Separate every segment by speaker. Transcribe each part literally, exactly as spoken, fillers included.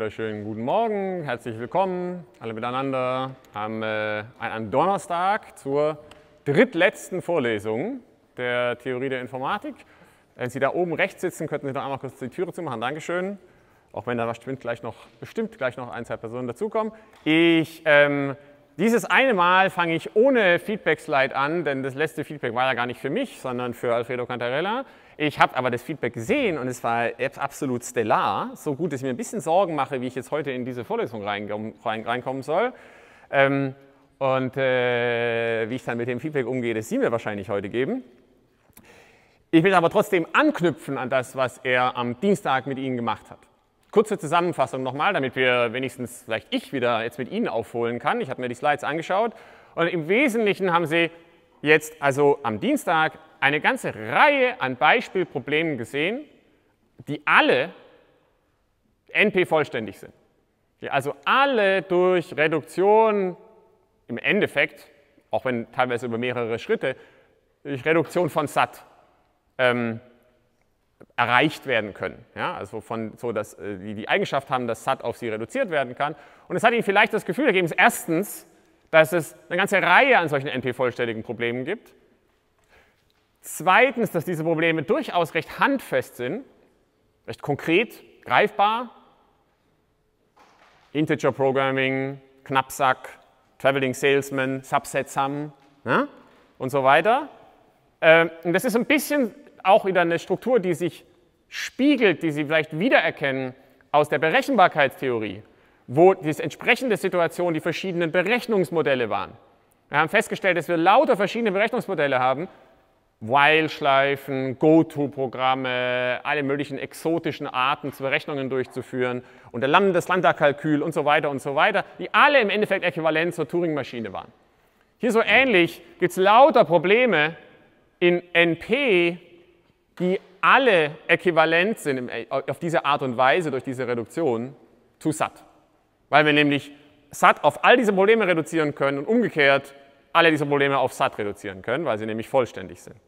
Speaker 1: wunderschönen guten Morgen, herzlich willkommen alle miteinander am, äh, am Donnerstag zur drittletzten Vorlesung der Theorie der Informatik. Wenn Sie da oben rechts sitzen, könnten Sie doch einmal kurz die Türe zumachen, Dankeschön. Auch wenn da bestimmt gleich noch, bestimmt gleich noch ein, zwei Personen dazukommen. Ich, ähm, dieses eine Mal fange ich ohne Feedback-Slide an, denn das letzte Feedback war ja gar nicht für mich, sondern für Alfredo Cantarella. Ich habe aber das Feedback gesehen und es war absolut stellar, so gut, dass ich mir ein bisschen Sorgen mache, wie ich jetzt heute in diese Vorlesung reinkommen soll. Ähm, und äh, wie ich dann mit dem Feedback umgehe, das Sie mir wahrscheinlich heute geben. Ich will aber trotzdem anknüpfen an das, was er am Dienstag mit Ihnen gemacht hat. Kurze Zusammenfassung nochmal, damit wir wenigstens vielleicht ich wieder jetzt mit Ihnen aufholen kann. Ich habe mir die Slides angeschaut und im Wesentlichen haben Sie jetzt also am Dienstag eine ganze Reihe an Beispielproblemen gesehen, die alle N P-vollständig sind. Die also alle durch Reduktion im Endeffekt, auch wenn teilweise über mehrere Schritte, durch Reduktion von Sat ähm, erreicht werden können. Ja, also von, so, dass äh, die die Eigenschaft haben, dass Sat auf sie reduziert werden kann. Und es hat Ihnen vielleicht das Gefühl gegeben, erstens, dass es eine ganze Reihe an solchen N P-vollständigen Problemen gibt. Zweitens, dass diese Probleme durchaus recht handfest sind, recht konkret, greifbar. Integer Programming, Knappsack, Traveling Salesman, Subset Sum, ja, und so weiter. Ähm, und das ist ein bisschen auch wieder eine Struktur, die sich spiegelt, die Sie vielleicht wiedererkennen aus der Berechenbarkeitstheorie, wo die entsprechende Situation die verschiedenen Berechnungsmodelle waren. Wir haben festgestellt, dass wir lauter verschiedene Berechnungsmodelle haben, While-Schleifen, Goto-Programme, alle möglichen exotischen Arten, Berechnungen durchzuführen und das Lambda-Kalkül und so weiter und so weiter, die alle im Endeffekt äquivalent zur Turing-Maschine waren. Hier so ähnlich gibt es lauter Probleme in N P, die alle äquivalent sind auf diese Art und Weise durch diese Reduktion zu Sat. Weil wir nämlich Sat auf all diese Probleme reduzieren können und umgekehrt alle diese Probleme auf Sat reduzieren können, weil sie nämlich vollständig sind.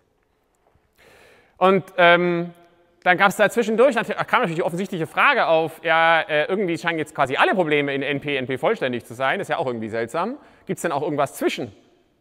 Speaker 1: Und ähm, dann gab es da zwischendurch, kam natürlich die offensichtliche Frage auf, ja, äh, irgendwie scheinen jetzt quasi alle Probleme in N P, N P vollständig zu sein, das ist ja auch irgendwie seltsam. Gibt es denn auch irgendwas zwischen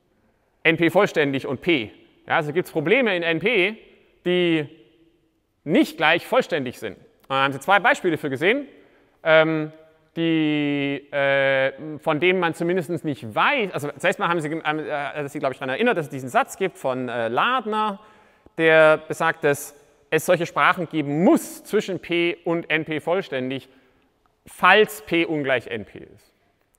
Speaker 1: N P vollständig und P? Ja, also gibt es Probleme in N P, die nicht gleich vollständig sind. Und da haben Sie zwei Beispiele für gesehen, ähm, die, äh, von denen man zumindest nicht weiß. Also zuerst mal haben Sie, äh, Sie glaube ich, daran erinnert, dass es diesen Satz gibt von äh, Lardner, der besagt, dass es solche Sprachen geben muss zwischen P und N P vollständig, falls P ungleich N P ist.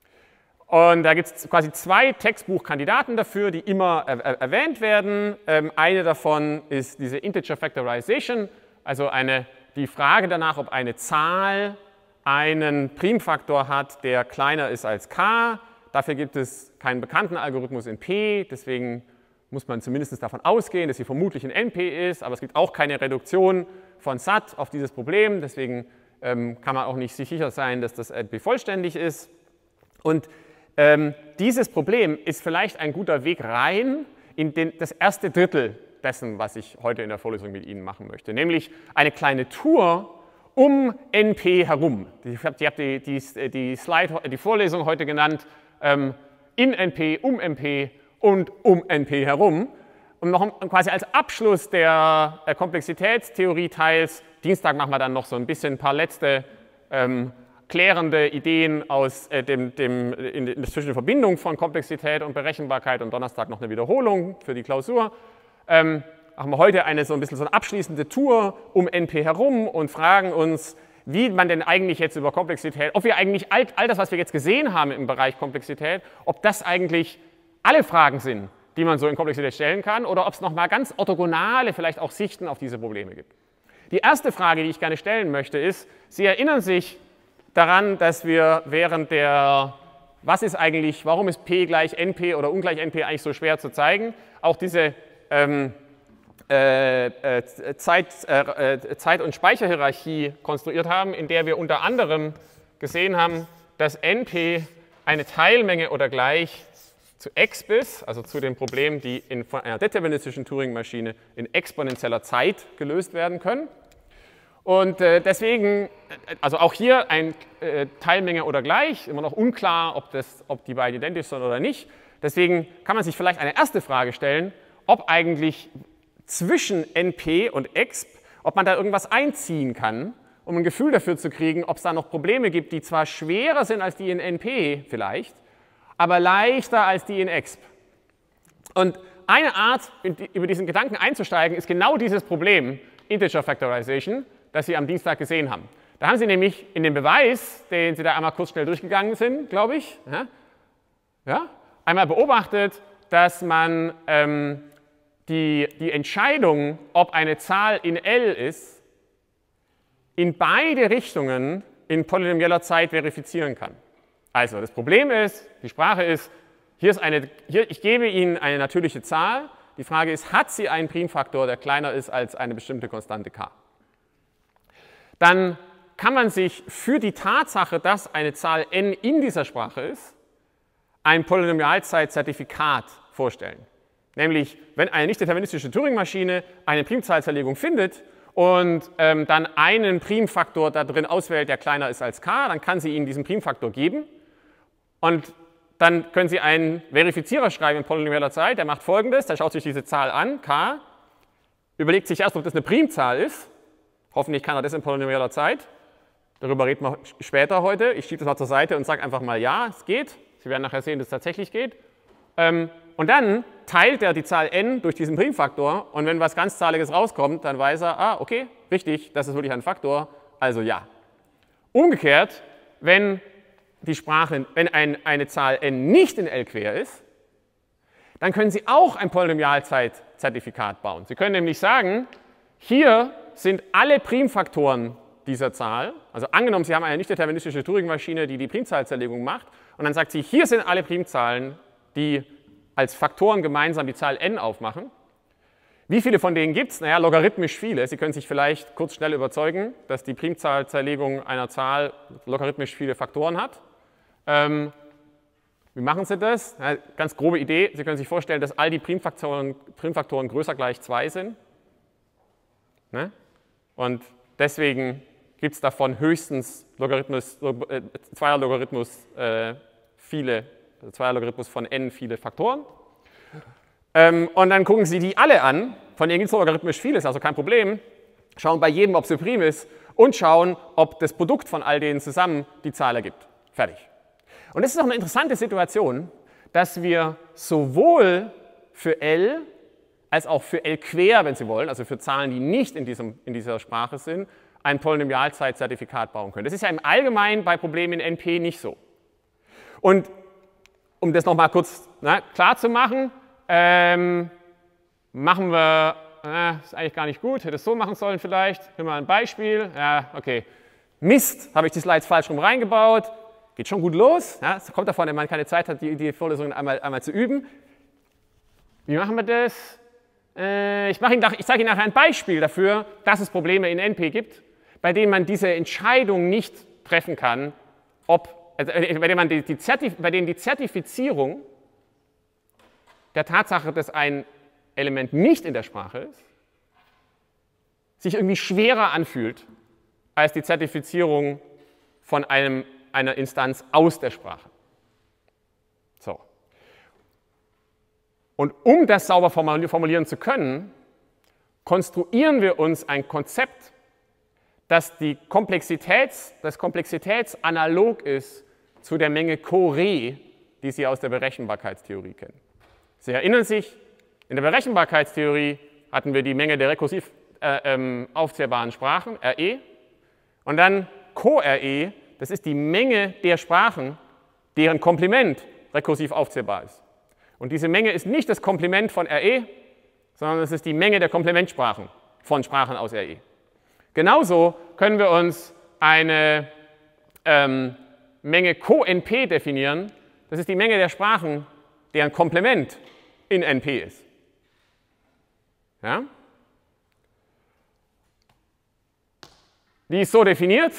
Speaker 1: Und da gibt es quasi zwei Textbuchkandidaten dafür, die immer er erwähnt werden. Ähm, eine davon ist diese Integer Factorization, also eine, die Frage danach, ob eine Zahl einen Primfaktor hat, der kleiner ist als k. Dafür gibt es keinen bekannten Algorithmus in P, deswegen muss man zumindest davon ausgehen, dass sie vermutlich in N P ist, aber es gibt auch keine Reduktion von Sat auf dieses Problem, deswegen ähm, kann man auch nicht sicher sein, dass das N P vollständig ist. Und ähm, dieses Problem ist vielleicht ein guter Weg rein in den, das erste Drittel dessen, was ich heute in der Vorlesung mit Ihnen machen möchte, nämlich eine kleine Tour um N P herum. Ich habe die, die, die, Slide, die Vorlesung heute genannt, ähm, in N P, um N P und um N P herum. Und noch quasi als Abschluss der äh, Komplexitätstheorie-Teils, Dienstag machen wir dann noch so ein bisschen ein paar letzte ähm, klärende Ideen aus äh, dem, dem, in, in der Zwischenverbindung von Komplexität und Berechenbarkeit und Donnerstag noch eine Wiederholung für die Klausur. Ähm, machen wir heute eine so ein bisschen so eine abschließende Tour um N P herum und fragen uns, wie man denn eigentlich jetzt über Komplexität, ob wir eigentlich all, all das, was wir jetzt gesehen haben im Bereich Komplexität, ob das eigentlich alle Fragen sind, die man so in Komplexität stellen kann, oder ob es nochmal ganz orthogonale, vielleicht auch Sichten auf diese Probleme gibt. Die erste Frage, die ich gerne stellen möchte, ist, Sie erinnern sich daran, dass wir während der, was ist eigentlich, warum ist P gleich N P oder ungleich N P eigentlich so schwer zu zeigen, auch diese ähm, äh, äh, Zeit, äh, Zeit- und Speicherhierarchie konstruiert haben, in der wir unter anderem gesehen haben, dass N P eine Teilmenge oder gleich zu X bis, also zu den Problemen, die in von einer deterministischen Turing-Maschine in exponentieller Zeit gelöst werden können. Und äh, deswegen, also auch hier ein äh, Teilmenge oder gleich, immer noch unklar, ob, das, ob die beiden identisch sind oder nicht. Deswegen kann man sich vielleicht eine erste Frage stellen, ob eigentlich zwischen N P und exp, ob man da irgendwas einziehen kann, um ein Gefühl dafür zu kriegen, ob es da noch Probleme gibt, die zwar schwerer sind als die in N P vielleicht, aber leichter als die in exp. Und eine Art, über diesen Gedanken einzusteigen, ist genau dieses Problem, Integer Factorization, das Sie am Dienstag gesehen haben. Da haben Sie nämlich in dem Beweis, den Sie da einmal kurz schnell durchgegangen sind, glaube ich, ja, ja, einmal beobachtet, dass man ähm, die, die Entscheidung, ob eine Zahl in L ist, in beide Richtungen in polynomieller Zeit verifizieren kann. Also das Problem ist, die Sprache ist, hier ist eine, hier, ich gebe Ihnen eine natürliche Zahl, die Frage ist, hat sie einen Primfaktor, der kleiner ist als eine bestimmte Konstante k? Dann kann man sich für die Tatsache, dass eine Zahl n in dieser Sprache ist, ein Polynomialzeit-Zertifikat vorstellen. Nämlich, wenn eine nicht-deterministische Turing-Maschine eine Primzahlzerlegung findet und ähm, dann einen Primfaktor da drin auswählt, der kleiner ist als k, dann kann sie Ihnen diesen Primfaktor geben und dann können Sie einen Verifizierer schreiben in polynomieller Zeit, der macht Folgendes, der schaut sich diese Zahl an, k, überlegt sich erst, ob das eine Primzahl ist, hoffentlich kann er das in polynomieller Zeit, darüber reden wir später heute, ich schiebe das mal zur Seite und sage einfach mal ja, es geht, Sie werden nachher sehen, dass es tatsächlich geht. Und dann teilt er die Zahl n durch diesen Primfaktor und wenn was Ganzzahliges rauskommt, dann weiß er, ah, okay, richtig, das ist wirklich ein Faktor, also ja. Umgekehrt, wenn die Sprache, wenn ein, eine Zahl n nicht in L quer ist, dann können Sie auch ein Polynomialzeit-Zertifikat bauen. Sie können nämlich sagen, hier sind alle Primfaktoren dieser Zahl, also angenommen, Sie haben eine nicht-deterministische Turing-Maschine, die die Primzahlzerlegung macht, und dann sagt sie, hier sind alle Primzahlen, die als Faktoren gemeinsam die Zahl n aufmachen. Wie viele von denen gibt es? Naja, logarithmisch viele. Sie können sich vielleicht kurz schnell überzeugen, dass die Primzahlzerlegung einer Zahl logarithmisch viele Faktoren hat. Ähm, wie machen Sie das? Na, ganz grobe Idee, Sie können sich vorstellen, dass all die Primfaktoren, Primfaktoren größer gleich zwei sind. Ne? Und deswegen gibt es davon höchstens Logarithmus, äh, Zweierlogarithmus äh, viele, also Zweierlogarithmus von n viele Faktoren. Ähm, und dann gucken Sie die alle an, von denen gibt es logarithmisch vieles, also kein Problem, schauen bei jedem, ob sie prim ist und schauen, ob das Produkt von all denen zusammen die Zahl ergibt. Fertig. Und es ist auch eine interessante Situation, dass wir sowohl für L als auch für L quer, wenn Sie wollen, also für Zahlen, die nicht in, diesem, in dieser Sprache sind, ein Polynomialzeit-Zertifikat bauen können. Das ist ja im Allgemeinen bei Problemen in N P nicht so. Und um das nochmal kurz ne, klar zu machen, ähm, machen wir, äh, ist eigentlich gar nicht gut, hätte es so machen sollen vielleicht, hier mal ein Beispiel, ja, okay, Mist, habe ich die Slides falsch rum reingebaut, geht schon gut los, ja, es kommt davon, wenn man keine Zeit hat, die, die Vorlesungen einmal, einmal zu üben. Wie machen wir das? Äh, ich, Ihnen, ich zeige Ihnen nachher ein Beispiel dafür, dass es Probleme in N P gibt, bei denen man diese Entscheidung nicht treffen kann, ob Also bei, denen man die, die bei denen die Zertifizierung der Tatsache, dass ein Element nicht in der Sprache ist, sich irgendwie schwerer anfühlt als die Zertifizierung von einem, einer Instanz aus der Sprache. So. Und um das sauber formulieren zu können, konstruieren wir uns ein Konzept, dass die Komplexitäts, das Komplexitätsanalog ist zu der Menge Core, die Sie aus der Berechenbarkeitstheorie kennen. Sie erinnern sich, in der Berechenbarkeitstheorie hatten wir die Menge der rekursiv äh, ähm, aufzählbaren Sprachen, R E, und dann Co-R E, das ist die Menge der Sprachen, deren Komplement rekursiv aufzählbar ist. Und diese Menge ist nicht das Komplement von R E, sondern es ist die Menge der Komplementsprachen von Sprachen aus R E. Genauso können wir uns eine ähm, Menge Co-N P definieren. Das ist die Menge der Sprachen, deren Komplement in N P ist. Ja? Die ist so definiert.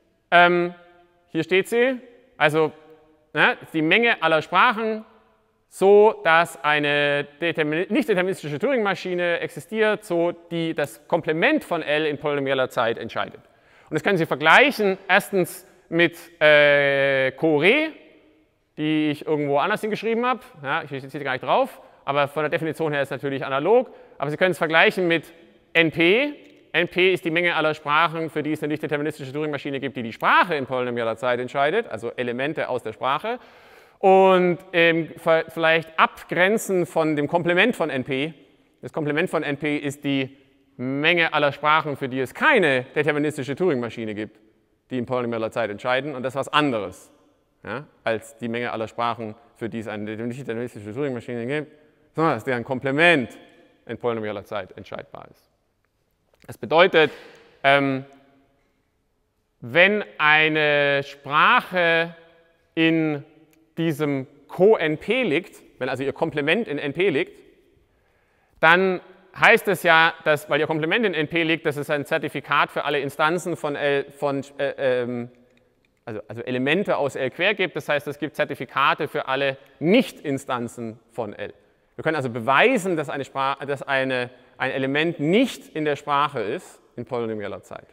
Speaker 1: Ähm, hier steht sie. Also ne, die Menge aller Sprachen so dass eine nicht deterministische Turing-Maschine existiert, so die das Komplement von L in polynomialer Zeit entscheidet. Und das können Sie vergleichen, erstens mit äh, Coré, die ich irgendwo anders hingeschrieben habe. Ja, ich stehe hier gar nicht drauf, aber von der Definition her ist es natürlich analog. Aber Sie können es vergleichen mit N P. N P ist die Menge aller Sprachen, für die es eine nicht deterministische Turing-Maschine gibt, die die Sprache in polynomialer Zeit entscheidet, also Elemente aus der Sprache. Und ähm, vielleicht abgrenzen von dem Komplement von N P. Das Komplement von N P ist die Menge aller Sprachen, für die es keine deterministische Turing-Maschine gibt, die in polynomialer Zeit entscheiden. Und das ist was anderes, ja, als die Menge aller Sprachen, für die es eine nicht deterministische Turing-Maschine gibt, sondern dass deren Komplement in polynomialer Zeit entscheidbar ist. Das bedeutet, ähm, wenn eine Sprache in diesem Co-N P liegt, wenn also ihr Komplement in N P liegt, dann heißt es ja, dass, weil ihr Komplement in N P liegt, dass es ein Zertifikat für alle Instanzen von, L, von äh, ähm, also, also Elemente aus L quer gibt. Das heißt, es gibt Zertifikate für alle Nicht-Instanzen von L. Wir können also beweisen, dass, eine Sprache, dass eine, ein Element nicht in der Sprache ist, in polynomialer Zeit.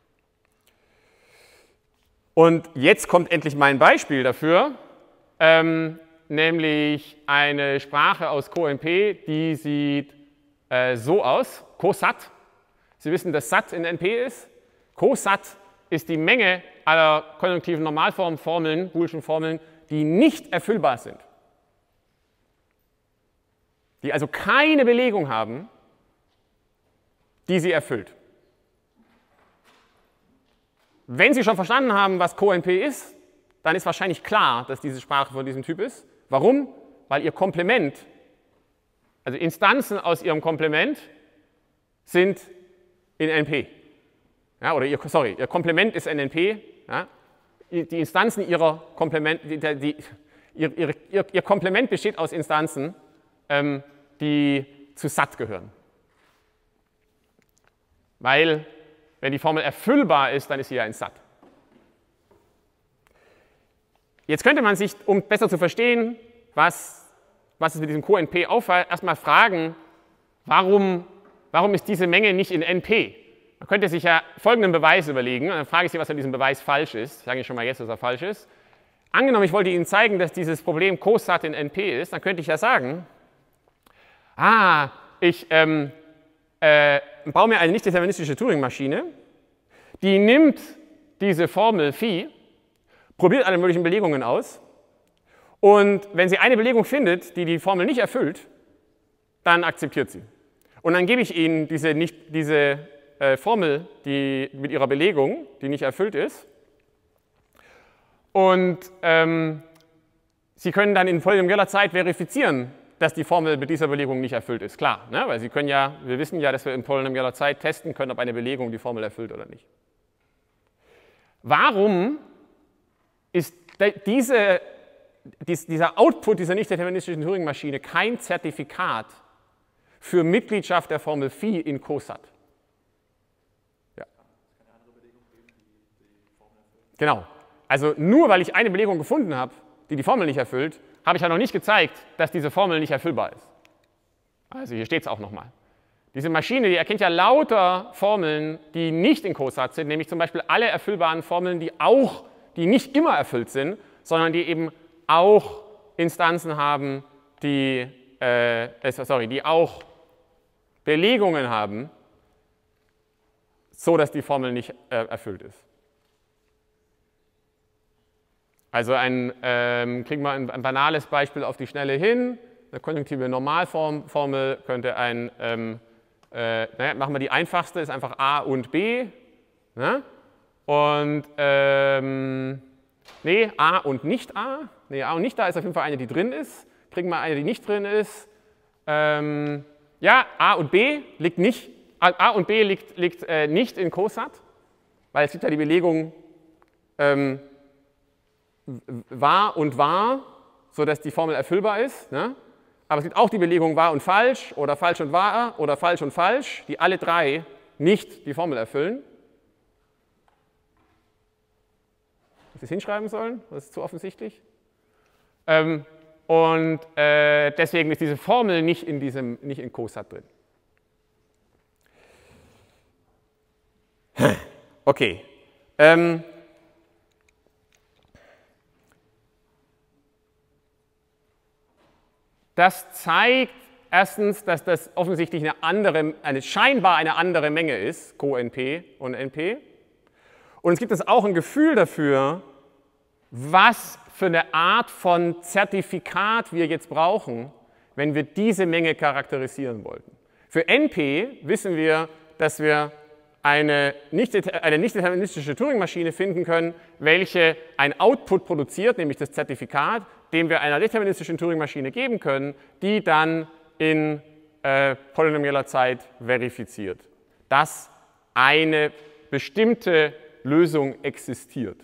Speaker 1: Und jetzt kommt endlich mein Beispiel dafür. Ähm, nämlich eine Sprache aus Co-N P, die sieht äh, so aus, CoSat. Sie wissen, dass Sat in N P ist. CoSat ist die Menge aller konjunktiven Normalformformeln, boolschen Formeln, die nicht erfüllbar sind. Die also keine Belegung haben, die sie erfüllt. Wenn Sie schon verstanden haben, was Co-N P ist, dann ist wahrscheinlich klar, dass diese Sprache von diesem Typ ist. Warum? Weil ihr Komplement, also Instanzen aus ihrem Komplement, sind in N P. Ja, oder ihr, sorry, ihr Komplement ist in N P. Ja, die Instanzen ihrer Komplement, die, die, ihr, ihr, ihr, ihr Komplement besteht aus Instanzen, ähm, die zu Sat gehören. Weil, wenn die Formel erfüllbar ist, dann ist sie ja in Sat. Jetzt könnte man sich, um besser zu verstehen, was, was es mit diesem Co-N P auffällt, erstmal fragen, warum, warum ist diese Menge nicht in N P? Man könnte sich ja folgenden Beweis überlegen, und dann frage ich Sie, was an diesem Beweis falsch ist. Ich sage Ihnen schon mal jetzt, dass er falsch ist. Angenommen, ich wollte Ihnen zeigen, dass dieses Problem CoSat in N P ist, dann könnte ich ja sagen, ah, ich ähm, äh, baue mir eine nicht deterministische Turing-Maschine, die nimmt diese Formel Phi, probiert alle möglichen Belegungen aus und wenn sie eine Belegung findet, die die Formel nicht erfüllt, dann akzeptiert sie. Und dann gebe ich Ihnen diese, nicht, diese äh, Formel die, mit ihrer Belegung, die nicht erfüllt ist. Und ähm, Sie können dann in polynomialer Zeit verifizieren, dass die Formel mit dieser Belegung nicht erfüllt ist. Klar, ne? Weil Sie können ja, wir wissen ja, dass wir in polynomialer Zeit testen können, ob eine Belegung die Formel erfüllt oder nicht. Warum ist diese, dieser Output dieser nicht-deterministischen Turing-Maschine kein Zertifikat für Mitgliedschaft der Formel Phi in CoSat? Ja. Genau. Also nur weil ich eine Belegung gefunden habe, die die Formel nicht erfüllt, habe ich ja noch nicht gezeigt, dass diese Formel nicht erfüllbar ist. Also hier steht es auch nochmal. Diese Maschine, die erkennt ja lauter Formeln, die nicht in CoSat sind, nämlich zum Beispiel alle erfüllbaren Formeln, die auch die nicht immer erfüllt sind, sondern die eben auch Instanzen haben, die, äh, sorry, die auch Belegungen haben, so dass die Formel nicht äh, erfüllt ist. Also ein, ähm, kriegen wir ein, ein banales Beispiel auf die Schnelle hin. Eine konjunktive Normalformel könnte ein, ähm, äh, naja, machen wir die einfachste, ist einfach A und B. Ne? Und, ähm, nee, A und nicht A. Nee, A und nicht A ist auf jeden Fall eine, die drin ist. Kriegen wir eine, die nicht drin ist. Ähm, ja, A und B liegt nicht, A und B liegt, liegt äh, nicht in CoSat, weil es gibt ja die Belegung ähm, wahr und wahr, sodass die Formel erfüllbar ist. Ne? Aber es gibt auch die Belegung wahr und falsch oder falsch und wahr oder falsch und falsch, die alle drei nicht die Formel erfüllen. Ob Sie es hinschreiben sollen? Das ist zu offensichtlich. Ähm, und äh, deswegen ist diese Formel nicht in, diesem, nicht in COSAT drin. Okay. Ähm, das zeigt erstens, dass das offensichtlich eine andere, eine scheinbar eine andere Menge ist, CoNP und N P. Und es gibt es auch ein Gefühl dafür, was für eine Art von Zertifikat wir jetzt brauchen, wenn wir diese Menge charakterisieren wollten. Für N P wissen wir, dass wir eine nicht, eine nicht deterministische Turing-Maschine finden können, welche ein Output produziert, nämlich das Zertifikat, dem wir einer deterministischen Turing-Maschine geben können, die dann in äh, polynomieller Zeit verifiziert, dass eine bestimmte Lösung existiert.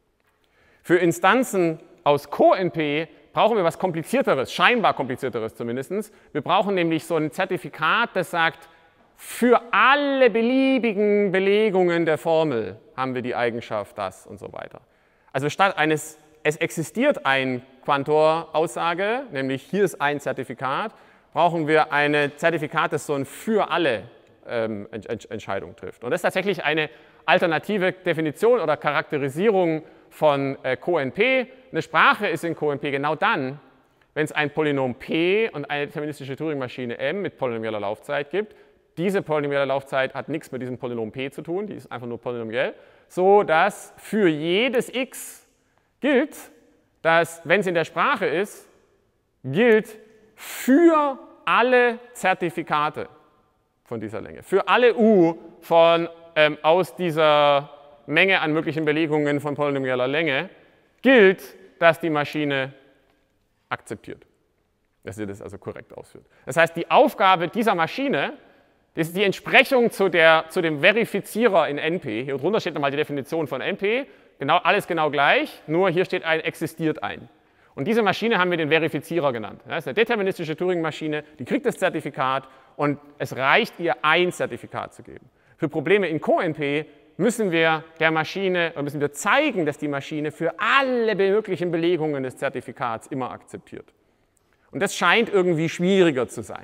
Speaker 1: Für Instanzen aus CoNP brauchen wir was Komplizierteres, scheinbar Komplizierteres zumindest. Wir brauchen nämlich so ein Zertifikat, das sagt, für alle beliebigen Belegungen der Formel haben wir die Eigenschaft das und so weiter. Also statt eines, es existiert ein Quantor-Aussage, nämlich hier ist ein Zertifikat, brauchen wir ein Zertifikat, das so ein für alle ähm, Entscheidung trifft. Und das ist tatsächlich eine alternative Definition oder Charakterisierung von äh, CoNP. Eine Sprache ist in CoNP genau dann, wenn es ein Polynom P und eine deterministische Turing-Maschine M mit polynomieller Laufzeit gibt. Diese polynomielle Laufzeit hat nichts mit diesem Polynom P zu tun, die ist einfach nur polynomiell, so dass für jedes x gilt, dass, wenn es in der Sprache ist, gilt für alle Zertifikate von dieser Länge, für alle u von, ähm, aus dieser Menge an möglichen Belegungen von polynomieller Länge, gilt, dass die Maschine akzeptiert, dass sie das also korrekt ausführt. Das heißt, die Aufgabe dieser Maschine, das ist die Entsprechung zu, der, zu dem Verifizierer in N P. Hier drunter steht nochmal die Definition von N P. Genau, alles genau gleich, nur hier steht ein existiert ein. Und diese Maschine haben wir den Verifizierer genannt. Das ist eine deterministische Turing-Maschine, die kriegt das Zertifikat und es reicht ihr, ein Zertifikat zu geben. Für Probleme in CoNP müssen wir der Maschine, müssen wir zeigen, dass die Maschine für alle möglichen Belegungen des Zertifikats immer akzeptiert. Und das scheint irgendwie schwieriger zu sein.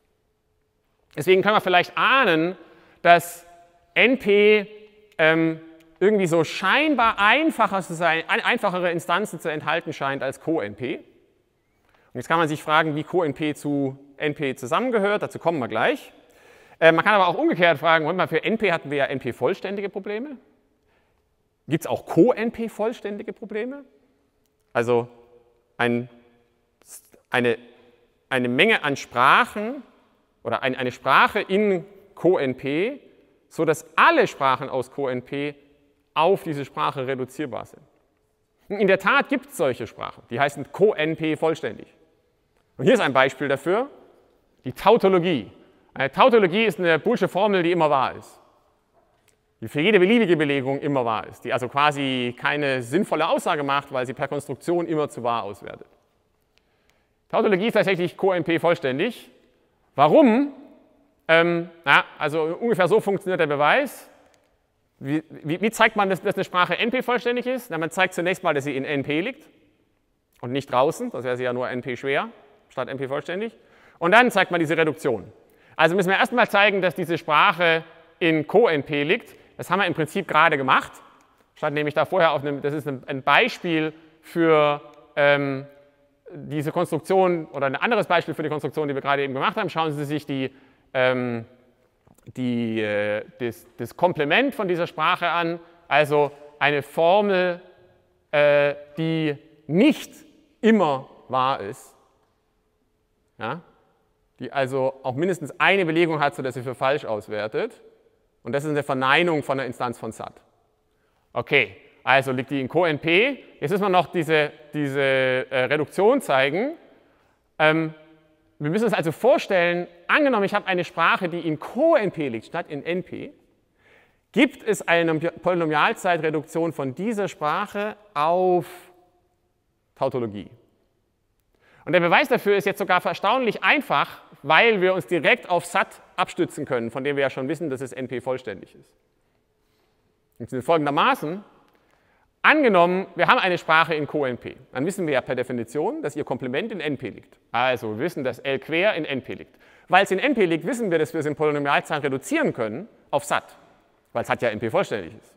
Speaker 1: Deswegen können wir vielleicht ahnen, dass N P ähm, irgendwie so scheinbar einfacher zu sein, einfachere Instanzen zu enthalten scheint als CoNP. Und jetzt kann man sich fragen, wie CoNP zu N P zusammengehört, dazu kommen wir gleich. Äh, man kann aber auch umgekehrt fragen, Moment mal, für N P hatten wir ja N P-vollständige Probleme. Gibt es auch CoNP-vollständige Probleme? Also ein, eine, eine Menge an Sprachen, oder eine Sprache in CoNP, sodass alle Sprachen aus CoNP auf diese Sprache reduzierbar sind. In der Tat gibt es solche Sprachen, die heißen CoNP vollständig. Und hier ist ein Beispiel dafür, die Tautologie. Eine Tautologie ist eine boolsche Formel, die immer wahr ist, die für jede beliebige Belegung immer wahr ist, die also quasi keine sinnvolle Aussage macht, weil sie per Konstruktion immer zu wahr auswertet. Tautologie ist tatsächlich CoNP vollständig. Warum? Ähm, na, also ungefähr so funktioniert der Beweis. Wie, wie, wie zeigt man, dass, dass eine Sprache N P vollständig ist? Na, man zeigt zunächst mal, dass sie in N P liegt und nicht draußen. Das wäre sie ja nur N P schwer statt N P vollständig. Und dann zeigt man diese Reduktion. Also müssen wir erstmal zeigen, dass diese Sprache in CoNP liegt. Das haben wir im Prinzip gerade gemacht. Stand nämlich da vorher auf einem, das ist ein Beispiel für ähm, diese Konstruktion oder ein anderes Beispiel für die Konstruktion, die wir gerade eben gemacht haben. Schauen Sie sich die, ähm, die, äh, das, das Komplement von dieser Sprache an, also eine Formel, äh, die nicht immer wahr ist, ja? Die also auch mindestens eine Belegung hat, sodass sie für falsch auswertet. Und das ist eine Verneinung von der Instanz von S A T. Okay. Also liegt die in CoNP. Jetzt müssen wir noch diese, diese äh, Reduktion zeigen. Ähm, wir müssen uns also vorstellen, angenommen, ich habe eine Sprache, die in CoNP liegt, statt in N P, gibt es eine Polynomialzeitreduktion von dieser Sprache auf Tautologie. Und der Beweis dafür ist jetzt sogar erstaunlich einfach, weil wir uns direkt auf S A T abstützen können, von dem wir ja schon wissen, dass es N P vollständig ist. Und folgendermaßen: Angenommen, wir haben eine Sprache in Co N P, dann wissen wir ja per Definition, dass ihr Komplement in N P liegt. Also wir wissen, dass L quer in N P liegt. Weil es in N P liegt, wissen wir, dass wir es in Polynomialzahlen reduzieren können auf S A T, weil es hat ja N P vollständig ist.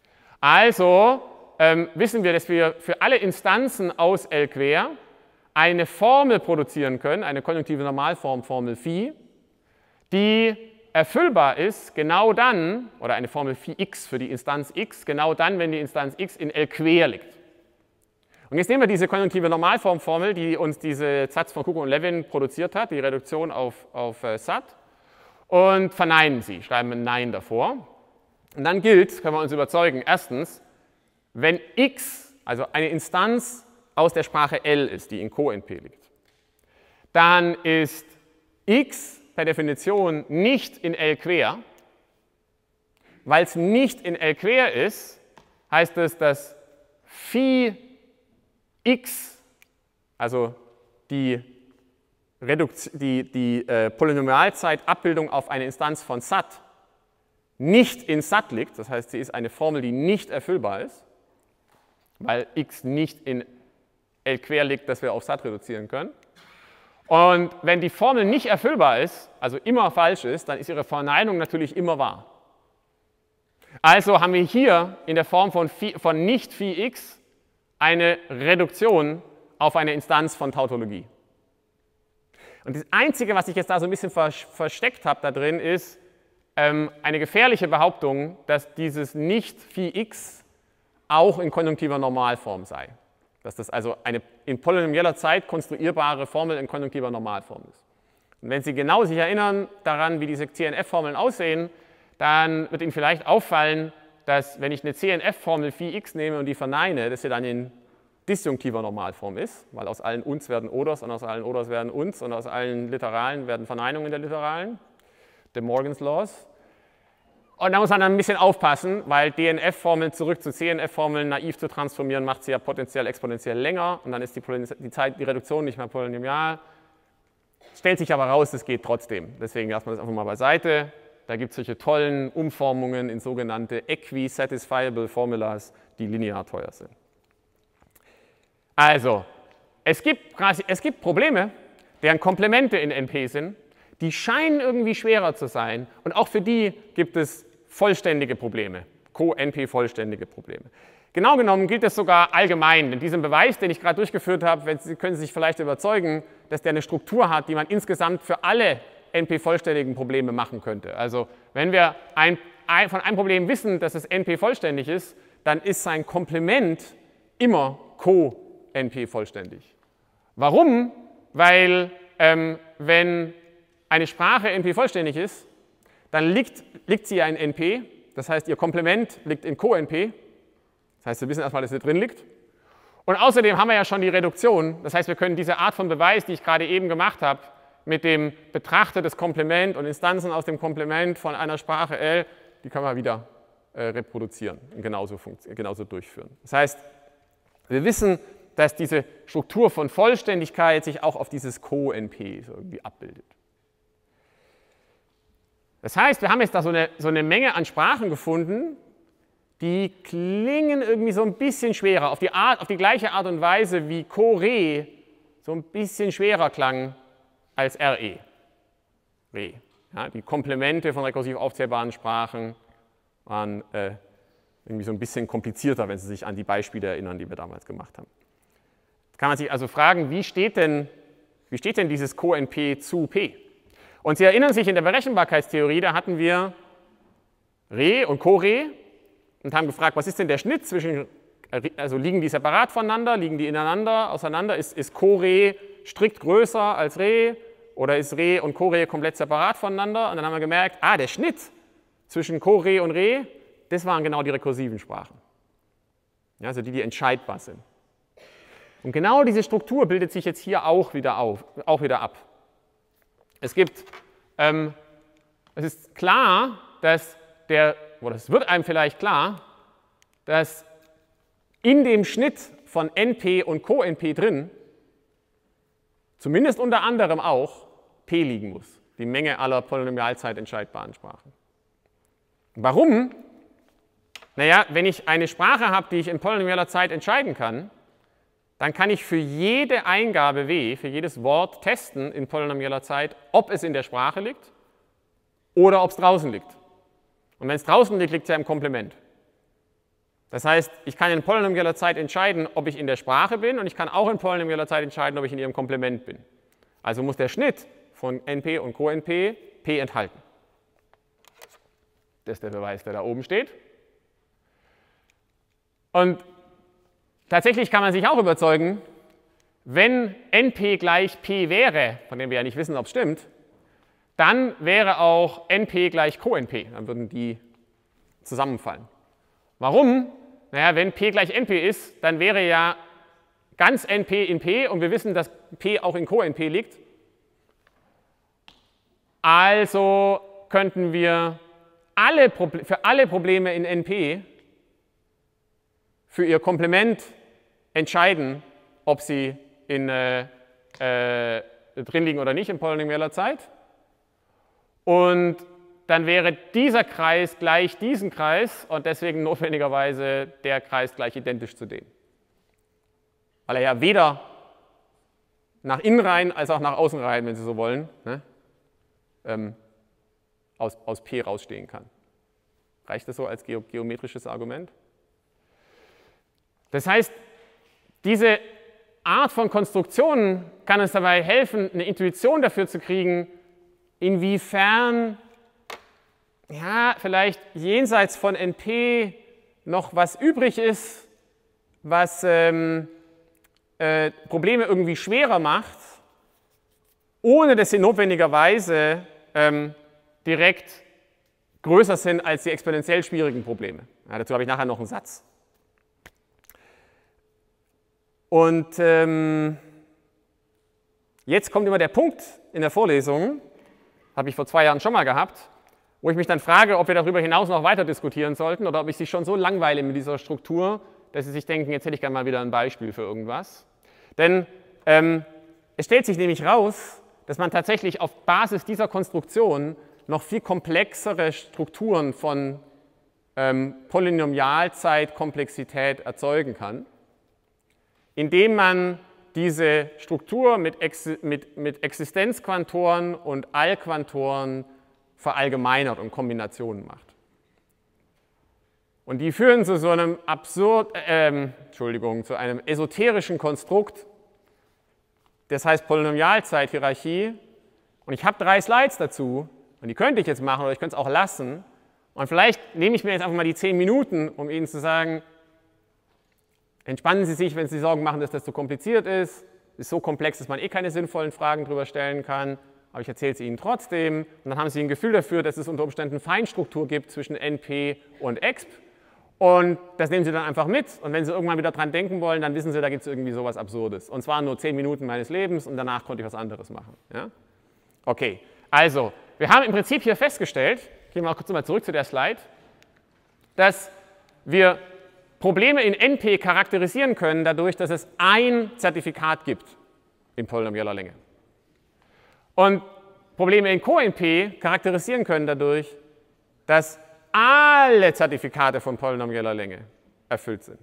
Speaker 1: Also ähm, wissen wir, dass wir für alle Instanzen aus L quer eine Formel produzieren können, eine konjunktive Normalformformel Phi, die erfüllbar ist genau dann, oder eine Formel Phi x für die Instanz x, genau dann, wenn die Instanz x in L quer liegt. Und jetzt nehmen wir diese konjunktive Normalformformel, die uns diese Satz von Cook und Levin produziert hat, die Reduktion auf, auf äh, S A T, und verneinen sie, schreiben ein Nein davor. Und dann gilt, können wir uns überzeugen, erstens, wenn x, also eine Instanz aus der Sprache L ist, die in Co N P liegt, dann ist x per Definition nicht in L quer. Weil es nicht in L quer ist, heißt es, dass Phi x, also die, die, die äh, Polynomialzeitabbildung auf eine Instanz von S A T, nicht in S A T liegt. Das heißt, sie ist eine Formel, die nicht erfüllbar ist, weil x nicht in L quer liegt, dass wir auf S A T reduzieren können. Und wenn die Formel nicht erfüllbar ist, also immer falsch ist, dann ist ihre Verneinung natürlich immer wahr. Also haben wir hier in der Form von, Phi, von nicht Phi x eine Reduktion auf eine Instanz von Tautologie. Und das Einzige, was ich jetzt da so ein bisschen versteckt habe da drin, ist ähm, eine gefährliche Behauptung, dass dieses nicht Phi x auch in konjunktiver Normalform sei. Dass das also eine in polynomieller Zeit konstruierbare Formel in konjunktiver Normalform ist. Und wenn Sie genau sich erinnern daran, wie diese C N F-Formeln aussehen, dann wird Ihnen vielleicht auffallen, dass wenn ich eine C N F-Formel Phi x nehme und die verneine, dass sie dann in disjunktiver Normalform ist, weil aus allen uns werden Oders und aus allen Oders werden uns und aus allen Literalen werden Verneinungen der Literalen, De Morgan's Laws. Und da muss man dann ein bisschen aufpassen, weil D N F-Formeln zurück zu C N F-Formeln naiv zu transformieren, macht sie ja potenziell exponentiell länger und dann ist die, die, Zeit, die Reduktion nicht mehr polynomial. Stellt sich aber raus, das geht trotzdem. Deswegen lassen wir das einfach mal beiseite. Da gibt es solche tollen Umformungen in sogenannte Equi-Satisfiable Formulas, die linear teuer sind. Also, es gibt, quasi, es gibt Probleme, deren Komplemente in N P sind, die scheinen irgendwie schwerer zu sein und auch für die gibt es vollständige Probleme, Co-N P-vollständige Probleme. Genau genommen gilt das sogar allgemein. In diesem Beweis, den ich gerade durchgeführt habe, Sie können Sie sich vielleicht überzeugen, dass der eine Struktur hat, die man insgesamt für alle N P-vollständigen Probleme machen könnte. Also wenn wir ein, ein, von einem Problem wissen, dass es N P-vollständig ist, dann ist sein Komplement immer Co-N P-vollständig. Warum? Weil ähm, wenn eine Sprache N P-vollständig ist, dann liegt, liegt sie ja in N P, das heißt, ihr Komplement liegt in Co-N P, das heißt, wir wissen erstmal, dass sie drin liegt. Und außerdem haben wir ja schon die Reduktion, das heißt, wir können diese Art von Beweis, die ich gerade eben gemacht habe, mit dem Betrachter des Komplement und Instanzen aus dem Komplement von einer Sprache L, die können wir wieder äh, reproduzieren und genauso, genauso durchführen. Das heißt, wir wissen, dass diese Struktur von Vollständigkeit sich auch auf dieses Co-N P so irgendwie abbildet. Das heißt, wir haben jetzt da so eine, so eine Menge an Sprachen gefunden, die klingen irgendwie so ein bisschen schwerer, auf die, Art, auf die gleiche Art und Weise wie Co-Re so ein bisschen schwerer klang als R E. Re. Ja, die Komplemente von rekursiv aufzählbaren Sprachen waren äh, irgendwie so ein bisschen komplizierter, wenn Sie sich an die Beispiele erinnern, die wir damals gemacht haben. Jetzt kann man sich also fragen, wie steht denn, wie steht denn dieses Co-N P zu P? Und Sie erinnern sich, in der Berechenbarkeitstheorie, da hatten wir Re und Co-Re und haben gefragt, was ist denn der Schnitt zwischen, also liegen die separat voneinander, liegen die ineinander, auseinander, ist, ist Co-Re strikt größer als Re oder ist Re und Co-Re komplett separat voneinander? Und dann haben wir gemerkt, ah, der Schnitt zwischen Co-Re und Re, das waren genau die rekursiven Sprachen, ja, also die, die entscheidbar sind. Und genau diese Struktur bildet sich jetzt hier auch wieder, auf, auch wieder ab. Es gibt, ähm, es ist klar, dass der, oder es wird einem vielleicht klar, dass in dem Schnitt von N P und Co-N P drin, zumindest unter anderem auch, P liegen muss, die Menge aller polynomialzeitentscheidbaren Sprachen. Warum? Naja, wenn ich eine Sprache habe, die ich in polynomialer Zeit entscheiden kann, dann kann ich für jede Eingabe w, für jedes Wort testen in polynomialer Zeit, ob es in der Sprache liegt oder ob es draußen liegt. Und wenn es draußen liegt, liegt es ja im Komplement. Das heißt, ich kann in polynomialer Zeit entscheiden, ob ich in der Sprache bin, und ich kann auch in polynomialer Zeit entscheiden, ob ich in ihrem Komplement bin. Also muss der Schnitt von N P und Co N P P enthalten. Das ist der Beweis, der da oben steht. Und tatsächlich kann man sich auch überzeugen, wenn N P gleich P wäre, von dem wir ja nicht wissen, ob es stimmt, dann wäre auch N P gleich Co N P. Dann würden die zusammenfallen. Warum? Naja, wenn P gleich N P ist, dann wäre ja ganz N P in P, und wir wissen, dass P auch in Co N P liegt. Also könnten wir alle für alle Probleme in N P für ihr Komplement entscheiden, ob sie in, äh, äh, drin liegen oder nicht in polynomialer Zeit. Und dann wäre dieser Kreis gleich diesem Kreis und deswegen notwendigerweise der Kreis gleich identisch zu dem. Weil er ja weder nach innen rein als auch nach außen rein, wenn Sie so wollen, ne, ähm, aus, aus P rausstehen kann. Reicht das so als ge geometrisches Argument? Das heißt, diese Art von Konstruktionen kann uns dabei helfen, eine Intuition dafür zu kriegen, inwiefern ja, vielleicht jenseits von N P noch was übrig ist, was ähm, äh, Probleme irgendwie schwerer macht, ohne dass sie notwendigerweise ähm, direkt größer sind als die exponentiell schwierigen Probleme. Ja, dazu habe ich nachher noch einen Satz. Und ähm, jetzt kommt immer der Punkt in der Vorlesung, habe ich vor zwei Jahren schon mal gehabt, wo ich mich dann frage, ob wir darüber hinaus noch weiter diskutieren sollten oder ob ich Sie schon so langweile mit dieser Struktur, dass Sie sich denken, jetzt hätte ich gerne mal wieder ein Beispiel für irgendwas. Denn ähm, es stellt sich nämlich raus, dass man tatsächlich auf Basis dieser Konstruktion noch viel komplexere Strukturen von ähm, Polynomialzeitkomplexität erzeugen kann, indem man diese Struktur mit, Ex mit, mit Existenzquantoren und Allquantoren verallgemeinert und Kombinationen macht. Und die führen zu so einem absurd, äh, Entschuldigung, zu einem esoterischen Konstrukt, das heißt Polynomialzeithierarchie. Und ich habe drei Slides dazu, und die könnte ich jetzt machen oder ich könnte es auch lassen. Und vielleicht nehme ich mir jetzt einfach mal die zehn Minuten, um Ihnen zu sagen, entspannen Sie sich, wenn Sie Sorgen machen, dass das zu kompliziert ist. Es ist so komplex, dass man eh keine sinnvollen Fragen darüber stellen kann. Aber ich erzähle es Ihnen trotzdem. Und dann haben Sie ein Gefühl dafür, dass es unter Umständen Feinstruktur gibt zwischen N P und Exp. Und das nehmen Sie dann einfach mit. Und wenn Sie irgendwann wieder dran denken wollen, dann wissen Sie, da gibt es irgendwie sowas Absurdes. Und zwar nur zehn Minuten meines Lebens und danach konnte ich was anderes machen. Ja? Okay, also, wir haben im Prinzip hier festgestellt, gehen wir mal kurz mal zurück zu der Slide, dass wir Probleme in N P charakterisieren können dadurch, dass es ein Zertifikat gibt in polynomialer Länge. Und Probleme in Co N P charakterisieren können dadurch, dass alle Zertifikate von polynomieller Länge erfüllt sind.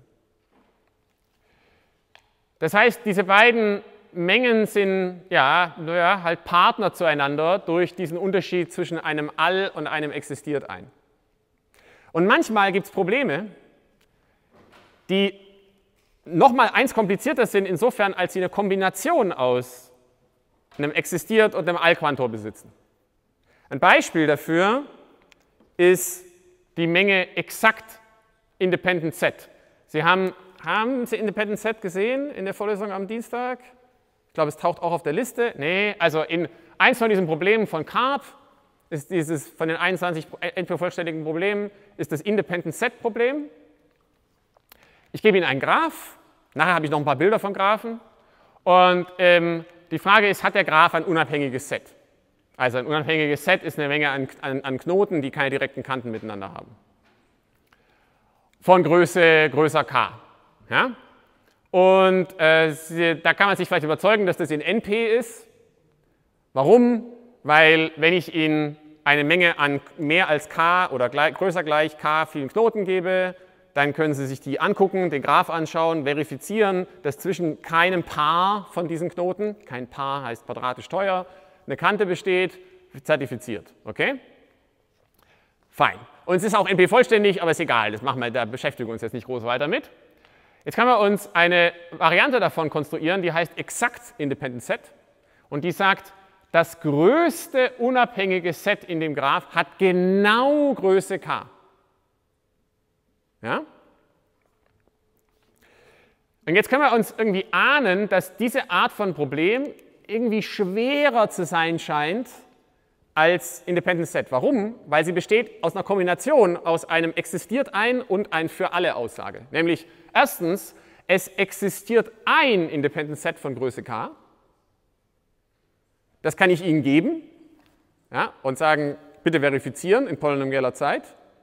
Speaker 1: Das heißt, diese beiden Mengen sind ja, naja, halt Partner zueinander durch diesen Unterschied zwischen einem All und einem existiert ein. Und manchmal gibt es Probleme, die nochmal eins komplizierter sind, insofern, als sie eine Kombination aus einem existiert und einem Allquantor besitzen. Ein Beispiel dafür ist die Menge exakt Independent Set. Sie haben, haben Sie Independent Set gesehen in der Vorlesung am Dienstag? Ich glaube, es taucht auch auf der Liste. Nee, also in eins von diesen Problemen von Karp ist dieses von den einundzwanzig N P-vollständigen Problemen ist das Independent Set Problem. Ich gebe Ihnen einen Graph. Nachher habe ich noch ein paar Bilder von Graphen. Und ähm, die Frage ist, hat der Graph ein unabhängiges Set? Also ein unabhängiges Set ist eine Menge an, an, an Knoten, die keine direkten Kanten miteinander haben. Von Größe größer K. Ja? Und äh, Sie, da kann man sich vielleicht überzeugen, dass das in N P ist. Warum? Weil wenn ich Ihnen eine Menge an mehr als K oder gleich, größer gleich K vielen Knoten gebe, dann können Sie sich die angucken, den Graph anschauen, verifizieren, dass zwischen keinem Paar von diesen Knoten, kein Paar heißt quadratisch teuer, eine Kante besteht, zertifiziert. Okay? Fein. Und es ist auch N P vollständig, aber ist egal, das machen wir, da beschäftigen wir uns jetzt nicht groß weiter mit. Jetzt können wir uns eine Variante davon konstruieren, die heißt Exact Independent Set. Und die sagt, das größte unabhängige Set in dem Graph hat genau Größe k. Ja? Und jetzt können wir uns irgendwie ahnen, dass diese Art von Problem irgendwie schwerer zu sein scheint als Independent Set. Warum? Weil sie besteht aus einer Kombination aus einem existiert ein und ein für alle Aussage. Nämlich erstens, es existiert ein Independent Set von Größe k. Das kann ich Ihnen geben, ja, und sagen, bitte verifizieren in polynomieller Zeit.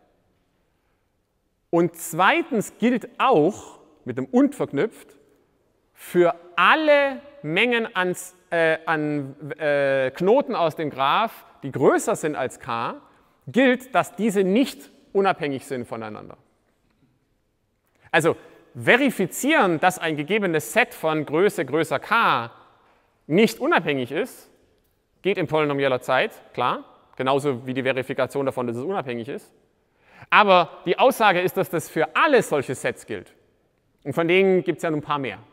Speaker 1: Und zweitens gilt auch, mit dem und verknüpft, für alle Mengen an, äh, an äh, Knoten aus dem Graph, die größer sind als k, gilt, dass diese nicht unabhängig sind voneinander. Also verifizieren, dass ein gegebenes Set von Größe größer k nicht unabhängig ist, geht in polynomieller Zeit, klar, genauso wie die Verifikation davon, dass es unabhängig ist. Aber die Aussage ist, dass das für alle solche Sets gilt. Und von denen gibt es ja noch ein paar mehr.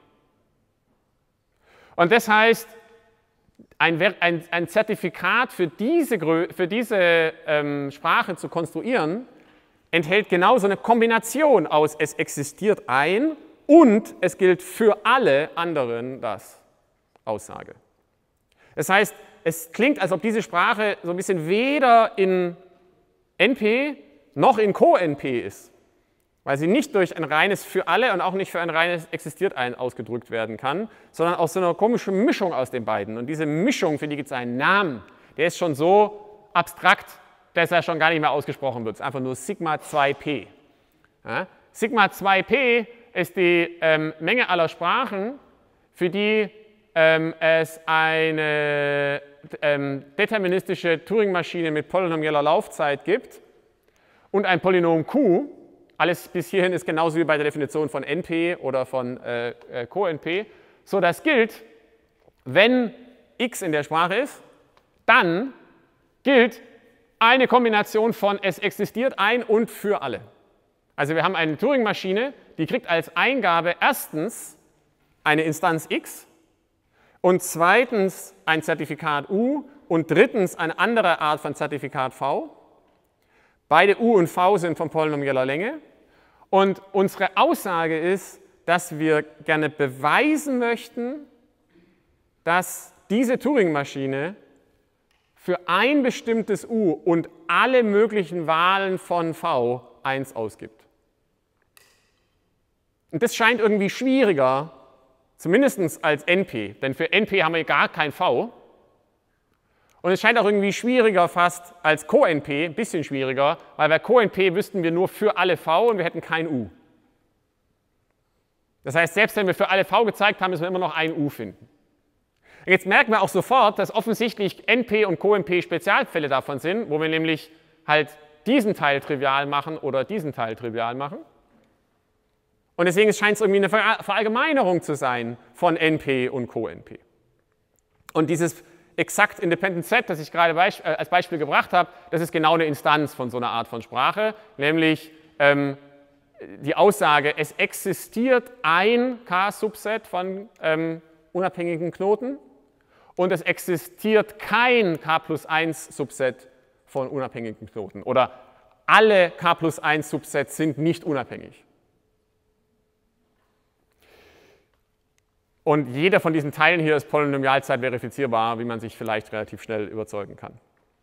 Speaker 1: Und das heißt, ein, ein, ein Zertifikat für diese, für diese ähm, Sprache zu konstruieren, enthält genauso eine Kombination aus, es existiert ein und es gilt für alle anderen das Aussage. Das heißt, es klingt, als ob diese Sprache so ein bisschen weder in N P noch in Co-N P ist, weil sie nicht durch ein reines für alle und auch nicht für ein reines existiert ein ausgedrückt werden kann, sondern aus so einer komischen Mischung aus den beiden. Und diese Mischung, für die gibt es einen Namen, der ist schon so abstrakt, dass er schon gar nicht mehr ausgesprochen wird. Es ist einfach nur Sigma zwei P. Ja? Sigma zwei P ist die ähm, Menge aller Sprachen, für die ähm, es eine ähm, deterministische Turing-Maschine mit polynomieller Laufzeit gibt und ein Polynom Q. Alles bis hierhin ist genauso wie bei der Definition von N P oder von äh, äh, Co-N P. So, das gilt, wenn x in der Sprache ist, dann gilt eine Kombination von es existiert ein und für alle. Also wir haben eine Turing-Maschine, die kriegt als Eingabe erstens eine Instanz x und zweitens ein Zertifikat U und drittens eine andere Art von Zertifikat V. Beide U und V sind von polynomieller Länge. Und unsere Aussage ist, dass wir gerne beweisen möchten, dass diese Turing-Maschine für ein bestimmtes U und alle möglichen Wahlen von V eins ausgibt. Und das scheint irgendwie schwieriger, zumindest als N P, denn für N P haben wir gar kein V. Und es scheint auch irgendwie schwieriger fast als Co-N P, ein bisschen schwieriger, weil bei Co-N P wüssten wir nur für alle V und wir hätten kein U. Das heißt, selbst wenn wir für alle V gezeigt haben, müssen wir immer noch ein U finden. Jetzt merken wir auch sofort, dass offensichtlich N P und Co-N P Spezialfälle davon sind, wo wir nämlich halt diesen Teil trivial machen oder diesen Teil trivial machen. Und deswegen scheint es irgendwie eine Verallgemeinerung zu sein von N P und Co-N P. Und dieses Exact Independent Set, das ich gerade beisp äh, als Beispiel gebracht habe, das ist genau eine Instanz von so einer Art von Sprache, nämlich ähm, die Aussage, es existiert ein K-Subset von ähm, unabhängigen Knoten und es existiert kein K plus eins Subset von unabhängigen Knoten oder alle K plus eins Subsets sind nicht unabhängig. Und jeder von diesen Teilen hier ist polynomialzeit verifizierbar, wie man sich vielleicht relativ schnell überzeugen kann.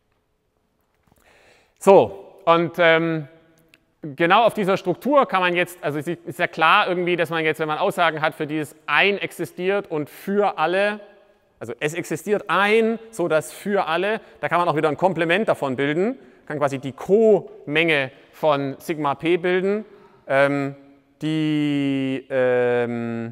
Speaker 1: So, und ähm, genau auf dieser Struktur kann man jetzt, also es ist ja klar irgendwie, dass man jetzt, wenn man Aussagen hat, für dieses ein existiert und für alle, also es existiert ein, so dass für alle, da kann man auch wieder ein Komplement davon bilden, kann quasi die Co-Menge von Sigma P bilden, ähm, die ähm,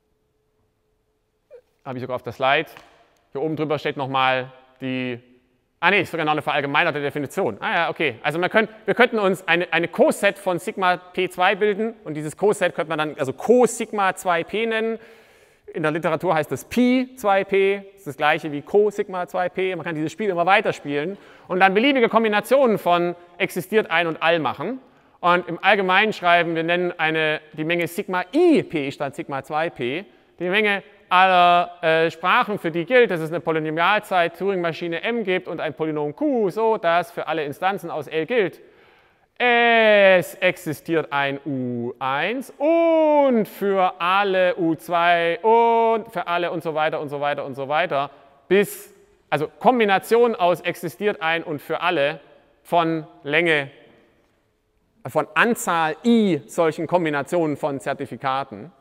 Speaker 1: habe ich sogar auf der Slide. Hier oben drüber steht nochmal die Ah nee, ist sogar noch eine verallgemeinerte Definition. Ah ja, okay. Also man könnt, wir könnten uns eine, eine Coset von Sigma P zwei bilden und dieses Coset könnte man dann also Co-Sigma zwei P nennen. In der Literatur heißt das Pi zwei P, das ist das gleiche wie Co-Sigma zwei P. Man kann dieses Spiel immer weiterspielen und dann beliebige Kombinationen von existiert ein und all machen. Und im Allgemeinen schreiben, wir nennen eine, die Menge Sigma I P statt Sigma zwei P, die Menge aller äh, Sprachen, für die gilt, dass es eine Polynomialzeit Turing-Maschine M gibt und ein Polynom Q, so dass für alle Instanzen aus L gilt, es existiert ein U eins und für alle U zwei und für alle und so weiter und so weiter und so weiter, bis, also Kombination aus existiert ein und für alle von Länge, von Anzahl I solchen Kombinationen von Zertifikaten.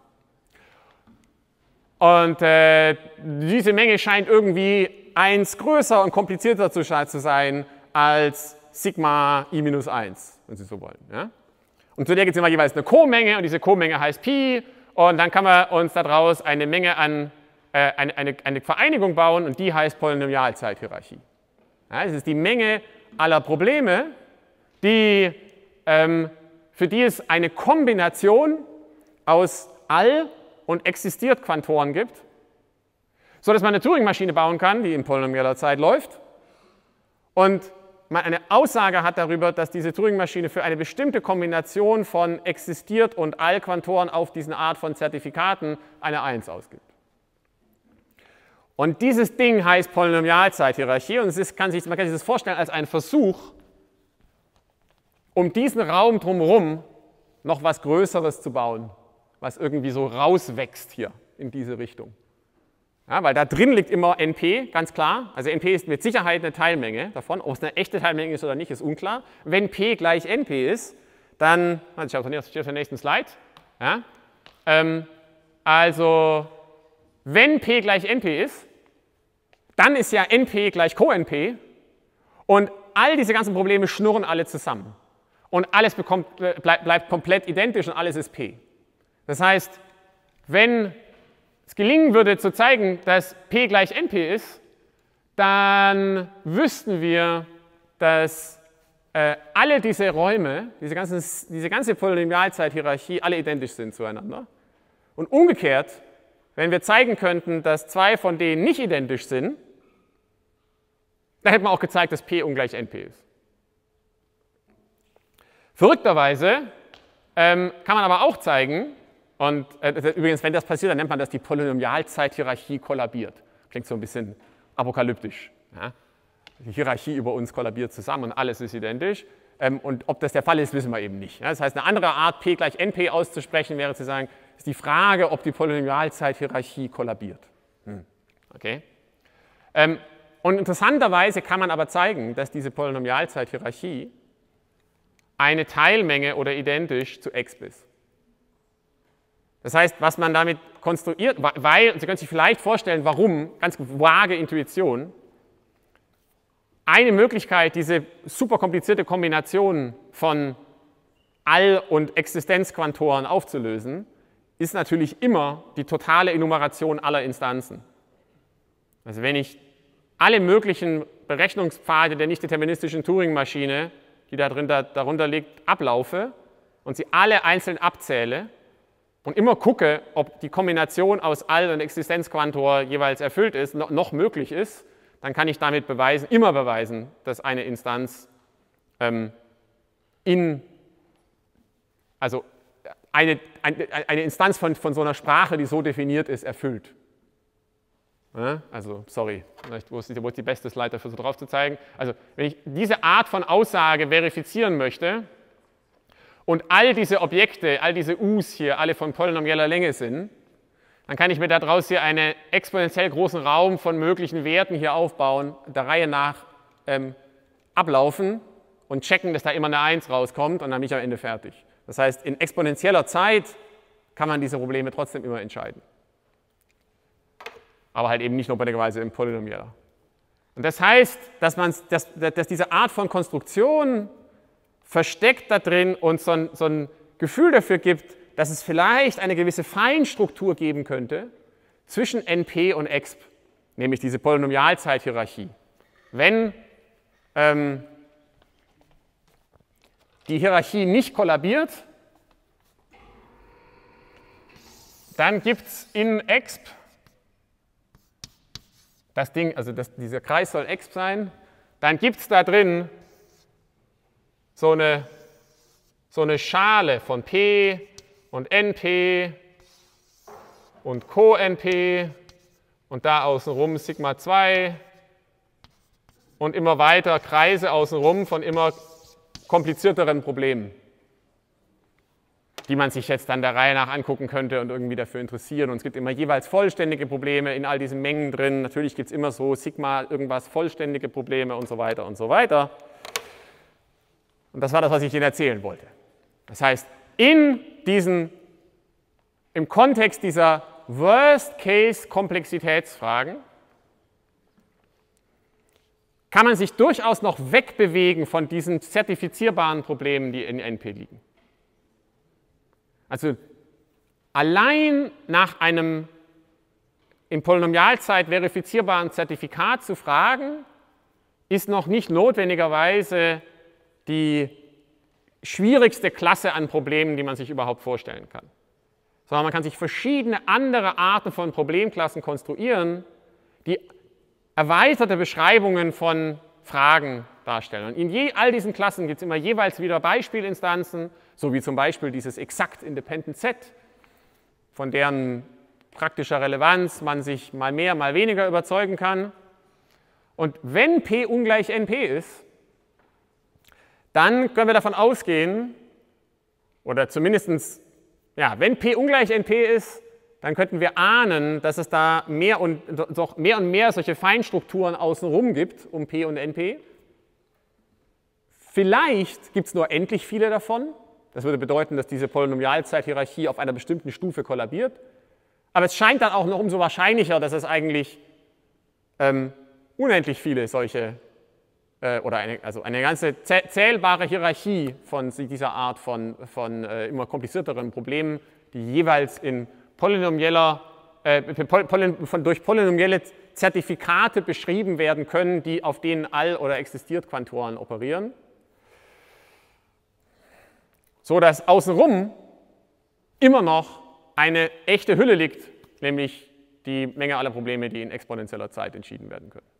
Speaker 1: Und äh, diese Menge scheint irgendwie eins größer und komplizierter zu sein als Sigma I minus eins, wenn Sie so wollen. Ja? Und zu der gibt es immer jeweils eine Co-Menge und diese Co-Menge heißt Pi und dann kann man uns daraus eine Menge an, äh, eine, eine, eine Vereinigung bauen und die heißt Polynomialzeithierarchie. Ja, das ist die Menge aller Probleme, die, ähm, für die es eine Kombination aus all und existiert Quantoren gibt, sodass man eine Turing-Maschine bauen kann, die in polynomieller Zeit läuft und man eine Aussage hat darüber, dass diese Turing-Maschine für eine bestimmte Kombination von existiert und all Quantoren auf diese Art von Zertifikaten eine eins ausgibt. Und dieses Ding heißt Polynomialzeithierarchie und es ist, kann sich, man kann sich das vorstellen als einen Versuch, um diesen Raum drumherum noch was Größeres zu bauen, was irgendwie so rauswächst hier in diese Richtung. Ja, weil da drin liegt immer N P, ganz klar. Also N P ist mit Sicherheit eine Teilmenge davon. Ob es eine echte Teilmenge ist oder nicht, ist unklar. Wenn P gleich N P ist, dann, ich schaue auf den nächsten Slide. Ja, ähm, also, wenn P gleich N P ist, dann ist ja N P gleich Co-N P und all diese ganzen Probleme schnurren alle zusammen. Und alles bekommt, bleib, bleibt komplett identisch und alles ist P. Das heißt, wenn es gelingen würde zu zeigen, dass P gleich N P ist, dann wüssten wir, dass äh, alle diese Räume, diese, ganzen, diese ganze Polynomialzeithierarchie, alle identisch sind zueinander. Und umgekehrt, wenn wir zeigen könnten, dass zwei von denen nicht identisch sind, dann hätten wir auch gezeigt, dass P ungleich N P ist. Verrückterweise ähm, kann man aber auch zeigen, und äh, übrigens, wenn das passiert, dann nennt man das die Polynomialzeithierarchie kollabiert. Klingt so ein bisschen apokalyptisch. Ja? Die Hierarchie über uns kollabiert zusammen und alles ist identisch. Ähm, und ob das der Fall ist, wissen wir eben nicht. Ja? Das heißt, eine andere Art, P gleich N P auszusprechen, wäre zu sagen, ist die Frage, ob die Polynomialzeithierarchie kollabiert. Hm. Okay? Ähm, und interessanterweise kann man aber zeigen, dass diese Polynomialzeithierarchie eine Teilmenge oder identisch zu Exp ist. Das heißt, was man damit konstruiert, weil, Sie können sich vielleicht vorstellen, warum, ganz vage Intuition, eine Möglichkeit, diese super komplizierte Kombination von All- und Existenzquantoren aufzulösen, ist natürlich immer die totale Enumeration aller Instanzen. Also wenn ich alle möglichen Berechnungspfade der nicht-deterministischen Turing-Maschine, die da drin, da, darunter liegt, ablaufe und sie alle einzeln abzähle, und immer gucke, ob die Kombination aus All- und Existenzquantor jeweils erfüllt ist, noch, noch möglich ist, dann kann ich damit beweisen, immer beweisen, dass eine Instanz ähm, in, also eine, eine, eine Instanz von, von so einer Sprache, die so definiert ist, erfüllt. Ja, also, sorry, wo ist, die, wo ist die beste Slide dafür so drauf zu zeigen? Also, wenn ich diese Art von Aussage verifizieren möchte, und all diese Objekte, all diese U's hier, alle von polynomieller Länge sind, dann kann ich mir daraus hier einen exponentiell großen Raum von möglichen Werten hier aufbauen, der Reihe nach ähm, ablaufen und checken, dass da immer eine eins rauskommt und dann bin ich am Ende fertig. Das heißt, in exponentieller Zeit kann man diese Probleme trotzdem immer entscheiden. Aber halt eben nicht notwendigerweise in polynomieller. Und das heißt, dass, man, dass, dass diese Art von Konstruktion versteckt da drin und so ein, so ein Gefühl dafür gibt, dass es vielleicht eine gewisse Feinstruktur geben könnte zwischen N P und Exp, nämlich diese Polynomialzeithierarchie. Wenn ähm, die Hierarchie nicht kollabiert, dann gibt es in exp, das Ding, also das, dieser Kreis soll exp sein, dann gibt es da drin so eine, so eine Schale von P und N P und Co-N P und da außenrum Sigma zwei und immer weiter Kreise außenrum von immer komplizierteren Problemen, die man sich jetzt dann der Reihe nach angucken könnte und irgendwie dafür interessieren. Und es gibt immer jeweils vollständige Probleme in all diesen Mengen drin. Natürlich gibt es immer so Sigma irgendwas vollständige Probleme und so weiter und so weiter. Und das war das, was ich Ihnen erzählen wollte. Das heißt, in diesen, im Kontext dieser Worst-Case-Komplexitätsfragen kann man sich durchaus noch wegbewegen von diesen zertifizierbaren Problemen, die in N P liegen. Also allein nach einem in Polynomialzeit verifizierbaren Zertifikat zu fragen, ist noch nicht notwendigerweise die schwierigste Klasse an Problemen, die man sich überhaupt vorstellen kann. Sondern man kann sich verschiedene andere Arten von Problemklassen konstruieren, die erweiterte Beschreibungen von Fragen darstellen. Und in je, all diesen Klassen gibt es immer jeweils wieder Beispielinstanzen, so wie zum Beispiel dieses exakt independent Set, von deren praktischer Relevanz man sich mal mehr, mal weniger überzeugen kann. Und wenn P ungleich N P ist, dann können wir davon ausgehen, oder zumindest, ja, wenn P ungleich N P ist, dann könnten wir ahnen, dass es da mehr und, doch mehr und mehr solche Feinstrukturen außenrum gibt, um P und N P. Vielleicht gibt es nur endlich viele davon. Das würde bedeuten, dass diese Polynomialzeithierarchie auf einer bestimmten Stufe kollabiert. Aber es scheint dann auch noch umso wahrscheinlicher, dass es eigentlich ähm, unendlich viele solche, äh, oder eine, also eine ganze zählbare Hierarchie von dieser Art von, von äh, immer komplizierteren Problemen, die jeweils in polynomieller, äh, von, durch polynomielle Zertifikate beschrieben werden können, die auf denen All- oder Existiert-Quantoren operieren. So dass außenrum immer noch eine echte Hülle liegt, nämlich die Menge aller Probleme, die in exponentieller Zeit entschieden werden können.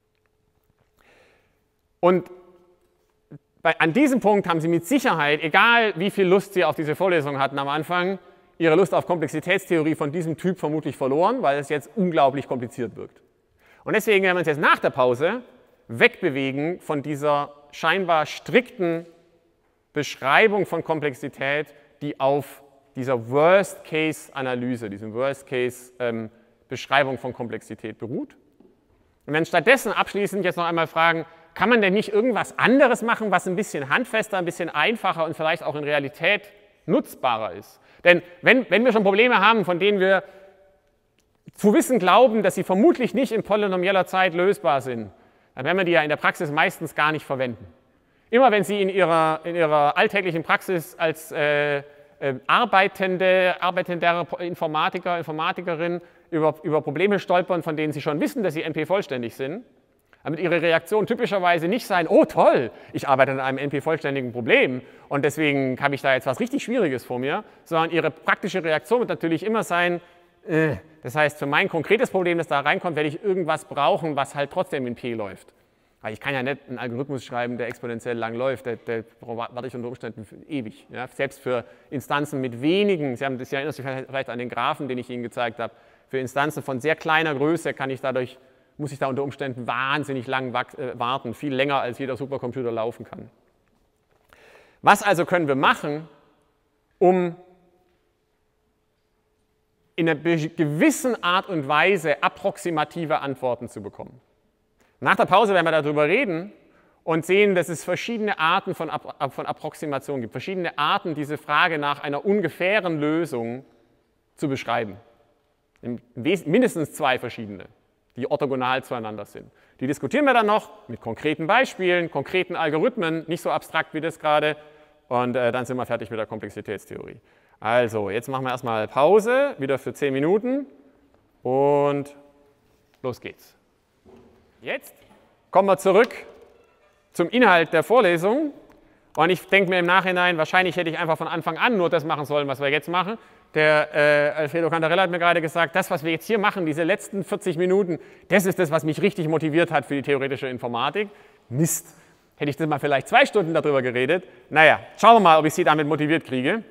Speaker 1: Und bei, an diesem Punkt haben Sie mit Sicherheit, egal wie viel Lust Sie auf diese Vorlesung hatten am Anfang, Ihre Lust auf Komplexitätstheorie von diesem Typ vermutlich verloren, weil es jetzt unglaublich kompliziert wirkt. Und deswegen werden wir uns jetzt nach der Pause wegbewegen von dieser scheinbar strikten Beschreibung von Komplexität, die auf dieser Worst-Case-Analyse, diesem Worst-Case-Beschreibung von Komplexität beruht. Und werden stattdessen abschließend jetzt noch einmal fragen, kann man denn nicht irgendwas anderes machen, was ein bisschen handfester, ein bisschen einfacher und vielleicht auch in Realität nutzbarer ist? Denn wenn, wenn wir schon Probleme haben, von denen wir zu wissen glauben, dass sie vermutlich nicht in polynomieller Zeit lösbar sind, dann werden wir die ja in der Praxis meistens gar nicht verwenden. Immer wenn Sie in Ihrer, in ihrer alltäglichen Praxis als äh, äh, arbeitende, arbeitender Informatiker, Informatikerin über, über Probleme stolpern, von denen Sie schon wissen, dass sie N P-vollständig sind, damit Ihre Reaktion typischerweise nicht sein, oh toll, ich arbeite an einem N P-vollständigen Problem und deswegen habe ich da jetzt was richtig Schwieriges vor mir, sondern Ihre praktische Reaktion wird natürlich immer sein, äh, das heißt, für mein konkretes Problem, das da reinkommt, werde ich irgendwas brauchen, was halt trotzdem in P läuft. Weil ich kann ja nicht einen Algorithmus schreiben, der exponentiell lang läuft, der, der warte ich unter Umständen ewig. Ja? Selbst für Instanzen mit wenigen, Sie haben das ja erinnert sich vielleicht an den Graphen, den ich Ihnen gezeigt habe, für Instanzen von sehr kleiner Größe kann ich dadurch, muss ich da unter Umständen wahnsinnig lang warten, viel länger als jeder Supercomputer laufen kann. Was also können wir machen, um in einer gewissen Art und Weise approximative Antworten zu bekommen? Nach der Pause werden wir darüber reden und sehen, dass es verschiedene Arten von, Ab von Approximation gibt, verschiedene Arten, diese Frage nach einer ungefähren Lösung zu beschreiben. Mindestens zwei verschiedene, die orthogonal zueinander sind. Die diskutieren wir dann noch mit konkreten Beispielen, konkreten Algorithmen, nicht so abstrakt wie das gerade, und äh, dann sind wir fertig mit der Komplexitätstheorie. Also, jetzt machen wir erstmal Pause, wieder für zehn Minuten und los geht's. Jetzt kommen wir zurück zum Inhalt der Vorlesung. Und ich denke mir im Nachhinein, wahrscheinlich hätte ich einfach von Anfang an nur das machen sollen, was wir jetzt machen. Der äh, Alfredo Cantarella hat mir gerade gesagt, das, was wir jetzt hier machen, diese letzten vierzig Minuten, das ist das, was mich richtig motiviert hat für die theoretische Informatik. Mist, hätte ich das mal vielleicht zwei Stunden darüber geredet. Naja, schauen wir mal, ob ich Sie damit motiviert kriege.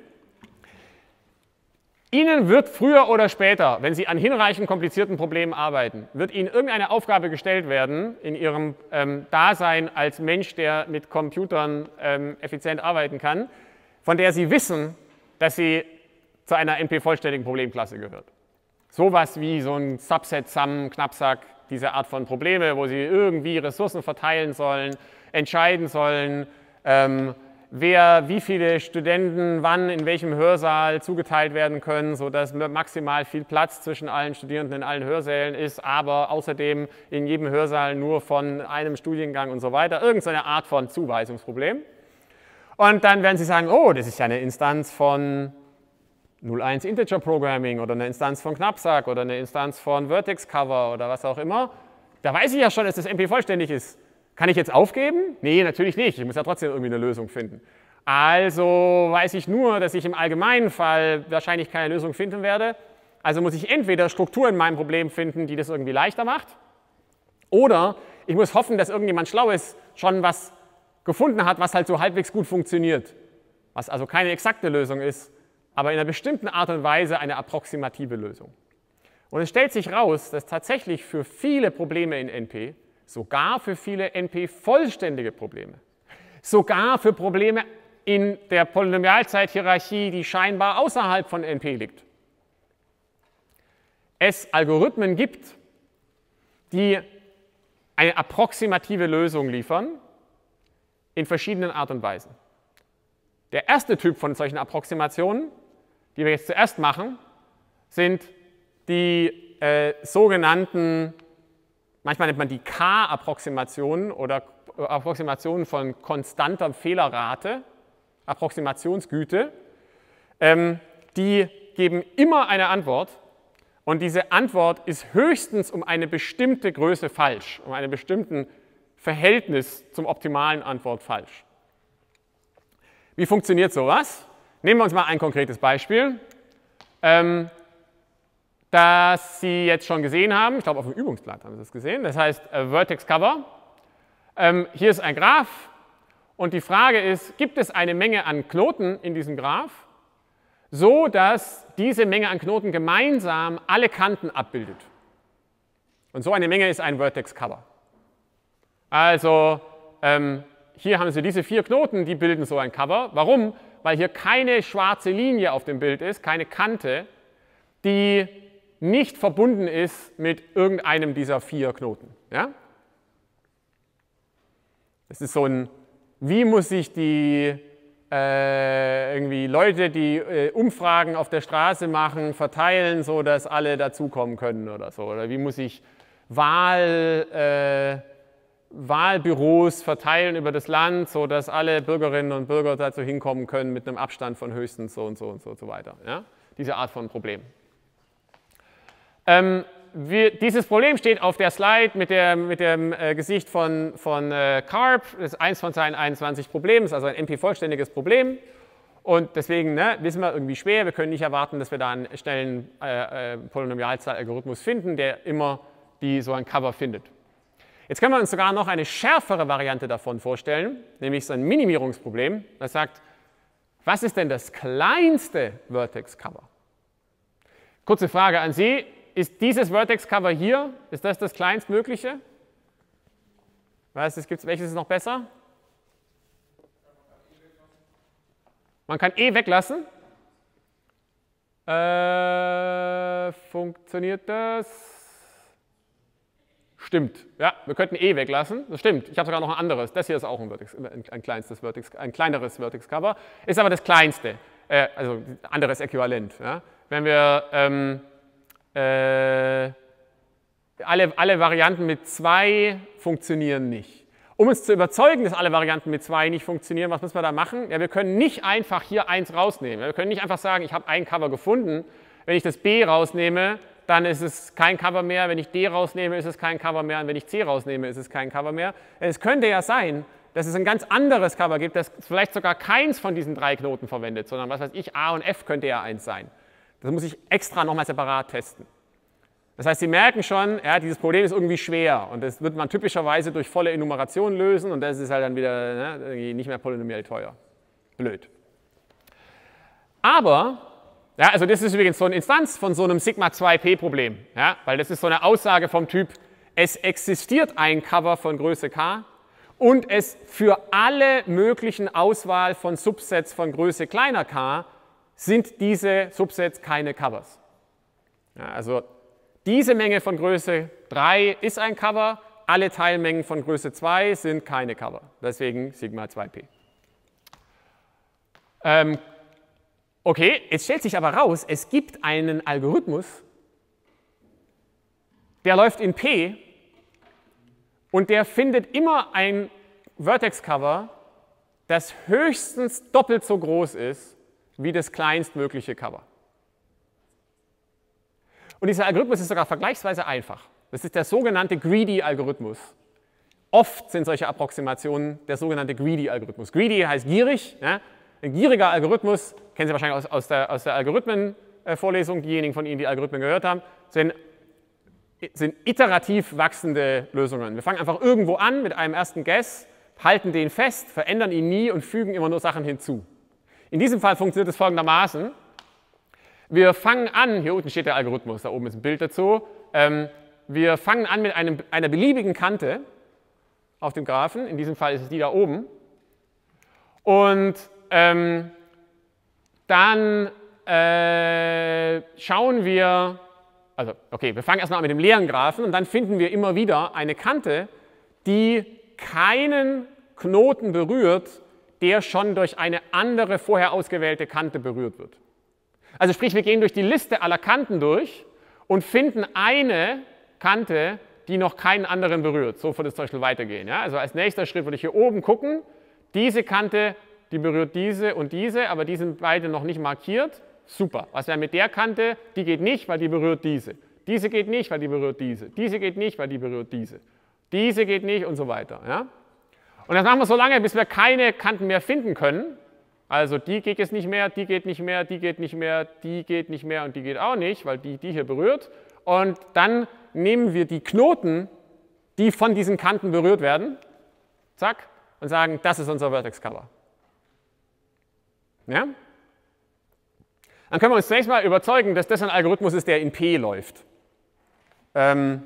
Speaker 1: Ihnen wird früher oder später, wenn Sie an hinreichend komplizierten Problemen arbeiten, wird Ihnen irgendeine Aufgabe gestellt werden in Ihrem ähm, Dasein als Mensch, der mit Computern ähm, effizient arbeiten kann, von der Sie wissen, dass sie zu einer N P-vollständigen Problemklasse gehört. Sowas wie so ein Subset-Sum, Knappsack, diese Art von Probleme, wo Sie irgendwie Ressourcen verteilen sollen, entscheiden sollen, ähm, wer, wie viele Studenten wann in welchem Hörsaal zugeteilt werden können, sodass maximal viel Platz zwischen allen Studierenden in allen Hörsälen ist, aber außerdem in jedem Hörsaal nur von einem Studiengang und so weiter. Irgendeine Art von Zuweisungsproblem. Und dann werden Sie sagen, oh, das ist ja eine Instanz von null eins Integer Programming oder eine Instanz von Knappsack oder eine Instanz von Vertex Cover oder was auch immer. Da weiß ich ja schon, dass das N P vollständig ist. Kann ich jetzt aufgeben? Nee, natürlich nicht. Ich muss ja trotzdem irgendwie eine Lösung finden. Also weiß ich nur, dass ich im allgemeinen Fall wahrscheinlich keine Lösung finden werde. Also muss ich entweder Struktur in meinem Problem finden, die das irgendwie leichter macht, oder ich muss hoffen, dass irgendjemand Schlaues schon was gefunden hat, was halt so halbwegs gut funktioniert. Was also keine exakte Lösung ist, aber in einer bestimmten Art und Weise eine approximative Lösung. Und es stellt sich raus, dass tatsächlich für viele Probleme in N P, sogar für viele N P-vollständige Probleme, sogar für Probleme in der Polynomialzeithierarchie, die scheinbar außerhalb von N P liegt, es Algorithmen gibt, die eine approximative Lösung liefern in verschiedenen Art und Weisen. Der erste Typ von solchen Approximationen, die wir jetzt zuerst machen, sind die äh, sogenannten, manchmal nennt man die K-Approximationen oder Approximationen von konstanter Fehlerrate, Approximationsgüte. Ähm, die geben immer eine Antwort und diese Antwort ist höchstens um eine bestimmte Größe falsch, um einen bestimmten Verhältnis zum optimalen Antwort falsch. Wie funktioniert sowas? Nehmen wir uns mal ein konkretes Beispiel, ähm, das Sie jetzt schon gesehen haben. Ich glaube, auf dem Übungsblatt haben Sie es gesehen. Das heißt äh, Vertex Cover. Ähm, hier ist ein Graph und die Frage ist, gibt es eine Menge an Knoten in diesem Graph, so dass diese Menge an Knoten gemeinsam alle Kanten abbildet? Und so eine Menge ist ein Vertex Cover. Also ähm, hier haben Sie diese vier Knoten, die bilden so ein Cover. Warum? Weil hier keine schwarze Linie auf dem Bild ist, keine Kante, die nicht verbunden ist mit irgendeinem dieser vier Knoten. Ja? Das ist so ein, wie muss sich die äh, irgendwie Leute, die äh, Umfragen auf der Straße machen, verteilen, so dass alle dazukommen können oder so. Oder wie muss ich Wahl... Äh, Wahlbüros verteilen über das Land, sodass alle Bürgerinnen und Bürger dazu hinkommen können mit einem Abstand von höchstens so und so und so, und so weiter. Ja? Diese Art von Problem. Ähm, wir, dieses Problem steht auf der Slide mit, der, mit dem äh, Gesicht von, von äh, Karp. Das ist eins von seinen einundzwanzig Problemen, ist also ein N P-vollständiges Problem. Und deswegen ne, wissen wir irgendwie schwer, wir können nicht erwarten, dass wir da einen schnellen äh, äh, Polynomialzahl-Algorithmus finden, der immer die, so ein Cover findet. Jetzt können wir uns sogar noch eine schärfere Variante davon vorstellen, nämlich so ein Minimierungsproblem, das sagt, was ist denn das kleinste Vertex Cover? Kurze Frage an Sie, ist dieses Vertex Cover hier, ist das das kleinstmögliche? Was ist, gibt's, welches ist noch besser? Man kann E weglassen. Äh, funktioniert das? Stimmt, ja, wir könnten E weglassen, das stimmt. Ich habe sogar noch ein anderes, das hier ist auch ein, Vertex, ein, kleinstes Vertex, ein kleineres Vertex Cover, ist aber das kleinste, äh, also anderes Äquivalent. Ja. Wenn wir ähm, äh, alle, alle Varianten mit zwei funktionieren nicht. Um uns zu überzeugen, dass alle Varianten mit zwei nicht funktionieren, was müssen wir da machen? Ja, wir können nicht einfach hier eins rausnehmen. Wir können nicht einfach sagen, ich habe ein Cover gefunden, wenn ich das B rausnehme, dann ist es kein Cover mehr. Wenn ich D rausnehme, ist es kein Cover mehr. Und wenn ich C rausnehme, ist es kein Cover mehr. Es könnte ja sein, dass es ein ganz anderes Cover gibt, das vielleicht sogar keins von diesen drei Knoten verwendet, sondern was weiß ich, A und F könnte ja eins sein. Das muss ich extra nochmal separat testen. Das heißt, Sie merken schon, ja, dieses Problem ist irgendwie schwer und das wird man typischerweise durch volle Enumeration lösen und das ist halt dann wieder ne, nicht mehr polynomiell teuer. Blöd. Aber, ja, also das ist übrigens so eine Instanz von so einem Sigma zwei P Problem, ja, weil das ist so eine Aussage vom Typ, es existiert ein Cover von Größe K und es für alle möglichen Auswahl von Subsets von Größe kleiner k sind diese Subsets keine Covers. Ja, also diese Menge von Größe drei ist ein Cover, alle Teilmengen von Größe zwei sind keine Cover, deswegen Sigma zwei P. Ähm, okay, jetzt stellt sich aber raus, es gibt einen Algorithmus, der läuft in P und der findet immer ein Vertex-Cover, das höchstens doppelt so groß ist wie das kleinstmögliche Cover. Und dieser Algorithmus ist sogar vergleichsweise einfach. Das ist der sogenannte Greedy-Algorithmus. Oft sind solche Approximationen der sogenannte Greedy-Algorithmus. Greedy heißt gierig. Ja? Ein gieriger Algorithmus, kennen Sie wahrscheinlich aus, aus der, aus der Algorithmen-Vorlesung, diejenigen von Ihnen, die Algorithmen gehört haben, sind, sind iterativ wachsende Lösungen. Wir fangen einfach irgendwo an mit einem ersten Guess, halten den fest, verändern ihn nie und fügen immer nur Sachen hinzu. In diesem Fall funktioniert es folgendermaßen. Wir fangen an, hier unten steht der Algorithmus, da oben ist ein Bild dazu. Ähm, wir fangen an mit einem, einer beliebigen Kante auf dem Graphen, in diesem Fall ist es die da oben. Und ähm, dann äh, schauen wir, also okay, wir fangen erstmal an mit dem leeren Graphen und dann finden wir immer wieder eine Kante, die keinen Knoten berührt, der schon durch eine andere vorher ausgewählte Kante berührt wird. Also sprich, wir gehen durch die Liste aller Kanten durch und finden eine Kante, die noch keinen anderen berührt. So wird es zum Beispiel weitergehen. Ja? Also als nächster Schritt würde ich hier oben gucken, diese Kante, die berührt diese und diese, aber die sind beide noch nicht markiert. Super. Was wäre mit der Kante? Die geht nicht, weil die berührt diese. Diese geht nicht, weil die berührt diese. Diese geht nicht, weil die berührt diese. Diese geht nicht und so weiter. Ja? Und das machen wir so lange, bis wir keine Kanten mehr finden können. Also die geht jetzt nicht mehr, die geht nicht mehr, die geht nicht mehr, die geht nicht mehr und die geht auch nicht, weil die die hier berührt. Und dann nehmen wir die Knoten, die von diesen Kanten berührt werden, zack, und sagen, das ist unser Vertex-Cover. Ja? Dann können wir uns zunächst mal überzeugen, dass das ein Algorithmus ist, der in P läuft. Ähm,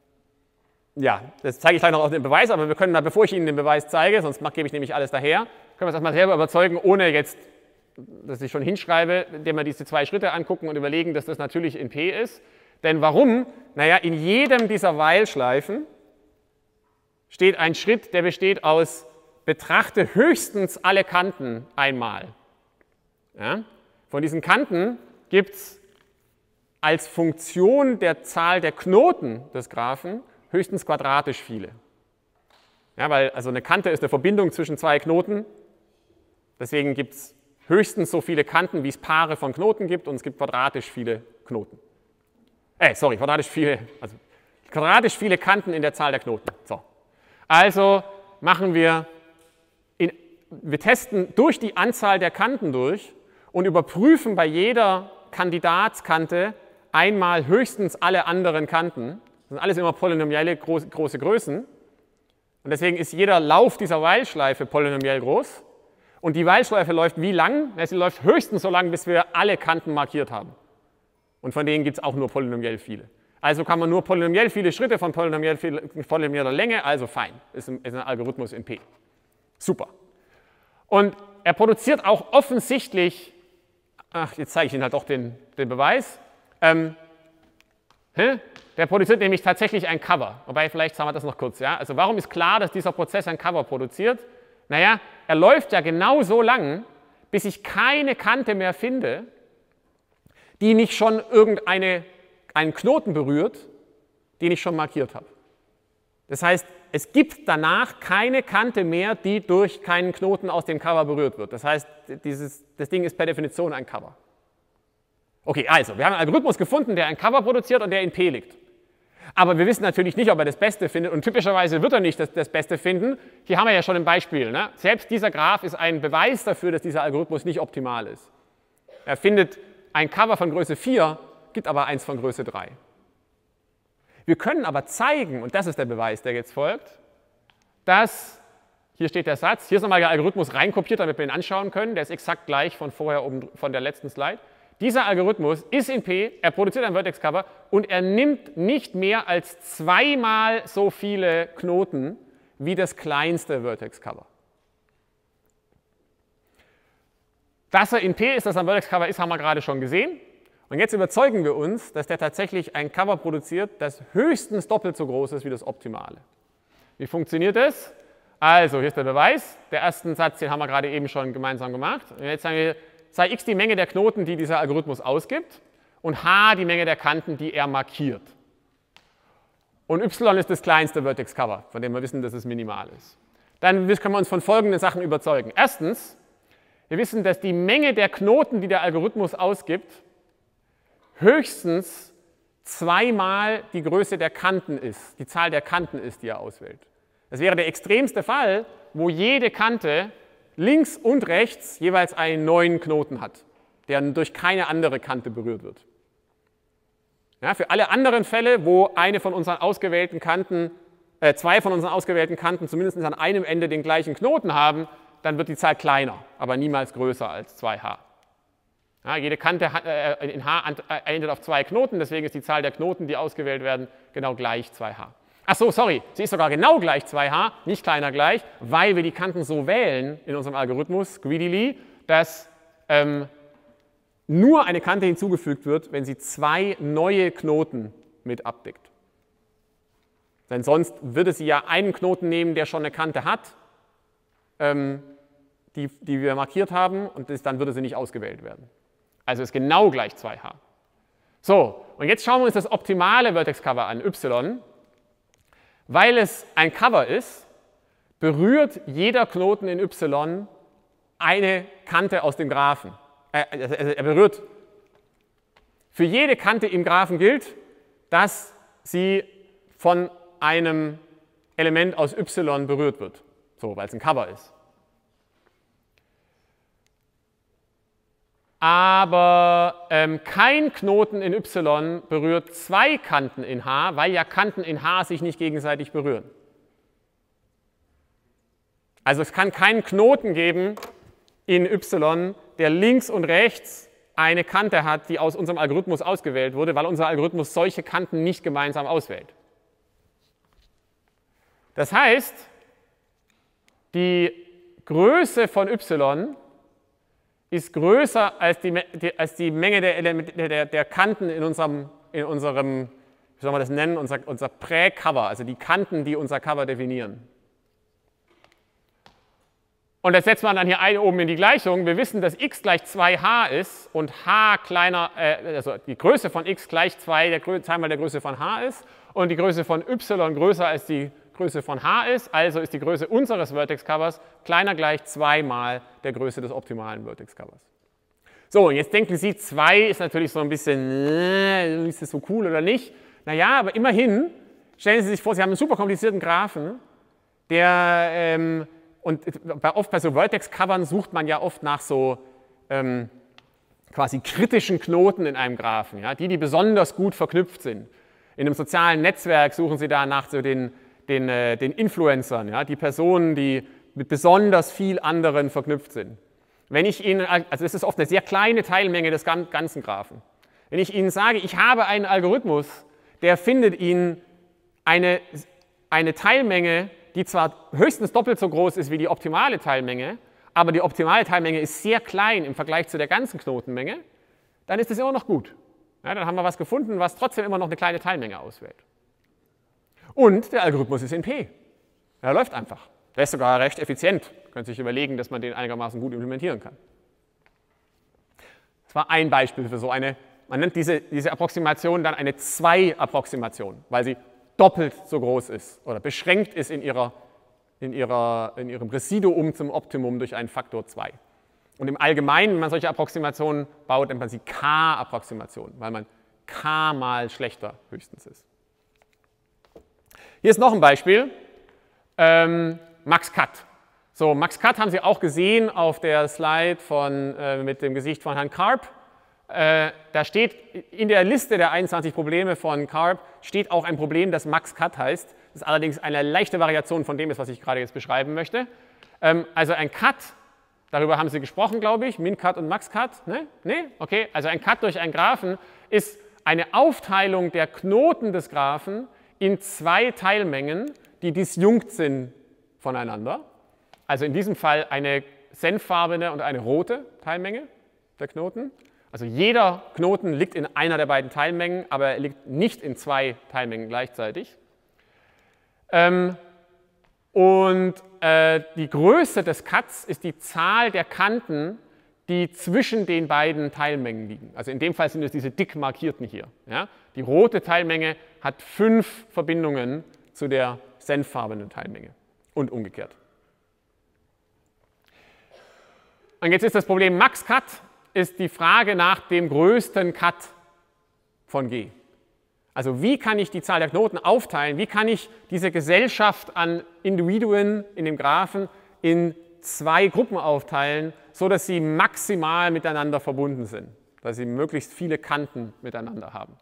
Speaker 1: ja, das zeige ich gleich noch auf den Beweis, aber wir können mal, bevor ich Ihnen den Beweis zeige, sonst gebe ich nämlich alles daher, können wir uns erstmal selber überzeugen, ohne jetzt, dass ich schon hinschreibe, indem wir diese zwei Schritte angucken und überlegen, dass das natürlich in P ist. Denn warum? Naja, in jedem dieser While-Schleifen steht ein Schritt, der besteht aus betrachte höchstens alle Kanten einmal. Ja? Von diesen Kanten gibt es als Funktion der Zahl der Knoten des Graphen höchstens quadratisch viele. Ja, weil also eine Kante ist eine Verbindung zwischen zwei Knoten. Deswegen gibt es höchstens so viele Kanten, wie es Paare von Knoten gibt, und es gibt quadratisch viele Knoten. Äh, sorry, quadratisch viele, also quadratisch viele Kanten in der Zahl der Knoten. So. Also machen wir, in, wir testen durch die Anzahl der Kanten durch und überprüfen bei jeder Kandidatskante einmal höchstens alle anderen Kanten. Das sind alles immer polynomielle groß, große Größen. Und deswegen ist jeder Lauf dieser While-Schleife polynomiell groß. Und die While-Schleife läuft wie lang? Sie läuft höchstens so lang, bis wir alle Kanten markiert haben. Und von denen gibt es auch nur polynomiell viele. Also kann man nur polynomiell viele Schritte von polynomiell viel, polynomieller Länge, also fein. Ist ein, ist ein Algorithmus in P. Super. Und er produziert auch offensichtlich, ach, jetzt zeige ich Ihnen halt doch den, den Beweis. Ähm, hä? Der produziert nämlich tatsächlich ein Cover. Wobei, vielleicht sagen wir das noch kurz. Ja? Also warum ist klar, dass dieser Prozess ein Cover produziert? Naja, er läuft ja genau so lang, bis ich keine Kante mehr finde, die nicht schon irgendeinen Knoten berührt, den ich schon markiert habe. Das heißt, es gibt danach keine Kante mehr, die durch keinen Knoten aus dem Cover berührt wird. Das heißt, dieses, das Ding ist per Definition ein Cover. Okay, also, wir haben einen Algorithmus gefunden, der ein Cover produziert und der in P liegt. Aber wir wissen natürlich nicht, ob er das Beste findet und typischerweise wird er nicht das, das Beste finden. Hier haben wir ja schon ein Beispiel. Ne? Selbst dieser Graph ist ein Beweis dafür, dass dieser Algorithmus nicht optimal ist. Er findet ein Cover von Größe vier, gibt aber eins von Größe drei. Wir können aber zeigen, und das ist der Beweis, der jetzt folgt, dass, hier steht der Satz, hier ist nochmal der Algorithmus reinkopiert, damit wir ihn anschauen können, der ist exakt gleich von vorher oben, von der letzten Slide. Dieser Algorithmus ist in P, er produziert ein Vertex-Cover und er nimmt nicht mehr als zweimal so viele Knoten wie das kleinste Vertex-Cover. Dass er in P ist, dass er ein Vertex-Cover ist, haben wir gerade schon gesehen. Und jetzt überzeugen wir uns, dass der tatsächlich ein Cover produziert, das höchstens doppelt so groß ist wie das Optimale. Wie funktioniert das? Also, hier ist der Beweis. Der erste Satz, den haben wir gerade eben schon gemeinsam gemacht. Und jetzt sagen wir, sei x die Menge der Knoten, die dieser Algorithmus ausgibt, und h die Menge der Kanten, die er markiert. Und y ist das kleinste Vertex-Cover, von dem wir wissen, dass es minimal ist. Dann können wir uns von folgenden Sachen überzeugen. Erstens, wir wissen, dass die Menge der Knoten, die der Algorithmus ausgibt, höchstens zweimal die Größe der Kanten ist, die Zahl der Kanten ist, die er auswählt. Das wäre der extremste Fall, wo jede Kante links und rechts jeweils einen neuen Knoten hat, der durch keine andere Kante berührt wird. Ja, für alle anderen Fälle, wo eine von unseren ausgewählten Kanten, äh, zwei von unseren ausgewählten Kanten zumindest an einem Ende den gleichen Knoten haben, dann wird die Zahl kleiner, aber niemals größer als zwei h. Ja, jede Kante hat, äh, in h endet auf zwei Knoten, deswegen ist die Zahl der Knoten, die ausgewählt werden, genau gleich zwei h. Ach so, sorry, sie ist sogar genau gleich zwei h, nicht kleiner gleich, weil wir die Kanten so wählen in unserem Algorithmus, greedily, dass ähm, nur eine Kante hinzugefügt wird, wenn sie zwei neue Knoten mit abdeckt. Denn sonst würde sie ja einen Knoten nehmen, der schon eine Kante hat, ähm, die, die wir markiert haben, und das, dann würde sie nicht ausgewählt werden. Also ist genau gleich zwei h. So, und jetzt schauen wir uns das optimale Vertex-Cover an, y. Weil es ein Cover ist, berührt jeder Knoten in y eine Kante aus dem Graphen. Äh, also er berührt, für jede Kante im Graphen gilt, dass sie von einem Element aus y berührt wird, so, weil es ein Cover ist. Aber ähm, kein Knoten in y berührt zwei Kanten in h, weil ja Kanten in h sich nicht gegenseitig berühren. Also es kann keinen Knoten geben in y, der links und rechts eine Kante hat, die aus unserem Algorithmus ausgewählt wurde, weil unser Algorithmus solche Kanten nicht gemeinsam auswählt. Das heißt, die Größe von y ist größer als die, als die Menge der, der, der Kanten in unserem, in unserem, wie soll man das nennen, unser, unser Prä-Cover, also die Kanten, die unser Cover definieren. Und das setzt man dann hier ein oben in die Gleichung. Wir wissen, dass x gleich zwei h ist und h kleiner, äh, also die Größe von x gleich zwei der, zweimal der Größe von h ist und die Größe von y größer als die Größe von h ist, also ist die Größe unseres Vertex-Covers kleiner gleich zweimal der Größe des optimalen Vertex-Covers. So, und jetzt denken Sie, zwei ist natürlich so ein bisschen, äh, ist das so cool oder nicht? Naja, aber immerhin, stellen Sie sich vor, Sie haben einen super komplizierten Graphen, der, ähm, und bei, oft bei so Vertex-Covern sucht man ja oft nach so ähm, quasi kritischen Knoten in einem Graphen, ja, die, die besonders gut verknüpft sind. In einem sozialen Netzwerk suchen Sie da nach so den Den, äh, den Influencern, ja, die Personen, die mit besonders viel anderen verknüpft sind. Wenn ich Ihnen, also das ist oft eine sehr kleine Teilmenge des ganzen Graphen. Wenn ich Ihnen sage, ich habe einen Algorithmus, der findet Ihnen eine, eine Teilmenge, die zwar höchstens doppelt so groß ist wie die optimale Teilmenge, aber die optimale Teilmenge ist sehr klein im Vergleich zu der ganzen Knotenmenge, dann ist das immer noch gut. Ja, dann haben wir was gefunden, was trotzdem immer noch eine kleine Teilmenge auswählt. Und der Algorithmus ist in P. Er läuft einfach. Der ist sogar recht effizient. Man könnte sich überlegen, dass man den einigermaßen gut implementieren kann. Das war ein Beispiel für so eine, man nennt diese, diese Approximation dann eine zwei-Approximation, weil sie doppelt so groß ist oder beschränkt ist in, ihrer, in, ihrer, in ihrem Residuum zum Optimum durch einen Faktor zwei. Und im Allgemeinen, wenn man solche Approximationen baut, nennt man sie K-Approximation, weil man K mal schlechter höchstens ist. Hier ist noch ein Beispiel, ähm, Max-Cut. So, Max-Cut haben Sie auch gesehen auf der Slide von, äh, mit dem Gesicht von Herrn Karp. Äh, da steht in der Liste der einundzwanzig Probleme von Karp steht auch ein Problem, das Max-Cut heißt. Das ist allerdings eine leichte Variation von dem, was ich gerade jetzt beschreiben möchte. Ähm, also ein Cut, darüber haben Sie gesprochen, glaube ich, Min-Cut und Max-Cut. Ne? Ne? Okay, also ein Cut durch einen Graphen ist eine Aufteilung der Knoten des Graphen in zwei Teilmengen, die disjunkt sind voneinander. Also in diesem Fall eine senffarbene und eine rote Teilmenge der Knoten. Also jeder Knoten liegt in einer der beiden Teilmengen, aber er liegt nicht in zwei Teilmengen gleichzeitig. Ähm, und äh, die Größe des Cuts ist die Zahl der Kanten, die zwischen den beiden Teilmengen liegen. Also in dem Fall sind es diese dick markierten hier. Ja? Die rote Teilmenge hat fünf Verbindungen zu der senffarbenen Teilmenge und umgekehrt. Und jetzt ist das Problem Max-Cut, ist die Frage nach dem größten Cut von G. Also wie kann ich die Zahl der Knoten aufteilen? Wie kann ich diese Gesellschaft an Individuen in dem Graphen in zwei Gruppen aufteilen, sodass sie maximal miteinander verbunden sind, dass sie möglichst viele Kanten miteinander haben.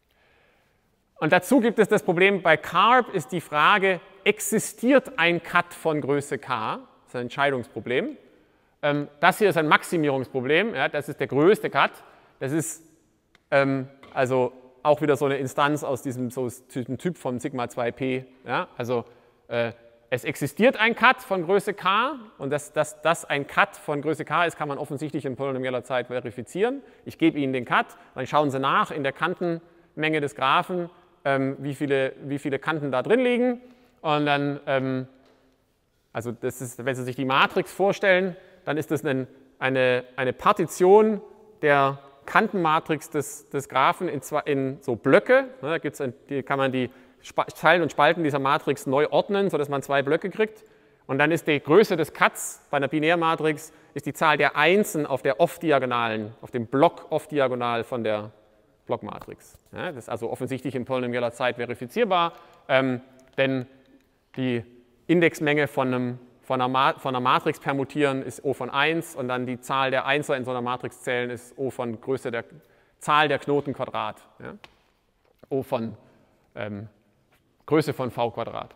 Speaker 1: Und dazu gibt es das Problem, bei Karp ist die Frage, existiert ein Cut von Größe K? Das ist ein Entscheidungsproblem. Das hier ist ein Maximierungsproblem, ja, das ist der größte Cut. Das ist ähm, also auch wieder so eine Instanz aus diesem, so diesem Typ von Sigma zwei P. Ja, also äh, es existiert ein Cut von Größe K und dass das, das ein Cut von Größe K ist, kann man offensichtlich in polynomieller Zeit verifizieren. Ich gebe Ihnen den Cut, dann schauen Sie nach in der Kantenmenge des Graphen, ähm, wie, viele, wie viele Kanten da drin liegen. Und dann, ähm, also das ist, wenn Sie sich die Matrix vorstellen, dann ist das eine, eine, eine Partition der Kantenmatrix des, des Graphen in, zwei, in so Blöcke. Da gibt's ein, die kann man die Zeilen und Spalten dieser Matrix neu ordnen, sodass man zwei Blöcke kriegt. Und dann ist die Größe des Cuts bei einer Binärmatrix ist die Zahl der Einsen auf der Off-Diagonalen, auf dem Block Off-Diagonal von der Blockmatrix. Ja, das ist also offensichtlich in polynomieller Zeit verifizierbar, ähm, denn die Indexmenge von, einem, von, einer Ma von einer Matrix permutieren ist O von eins und dann die Zahl der Einser in so einer Matrix zählen ist O von Größe der Zahl der Knoten Quadrat. Ja? O von ähm, Größe von V Quadrat.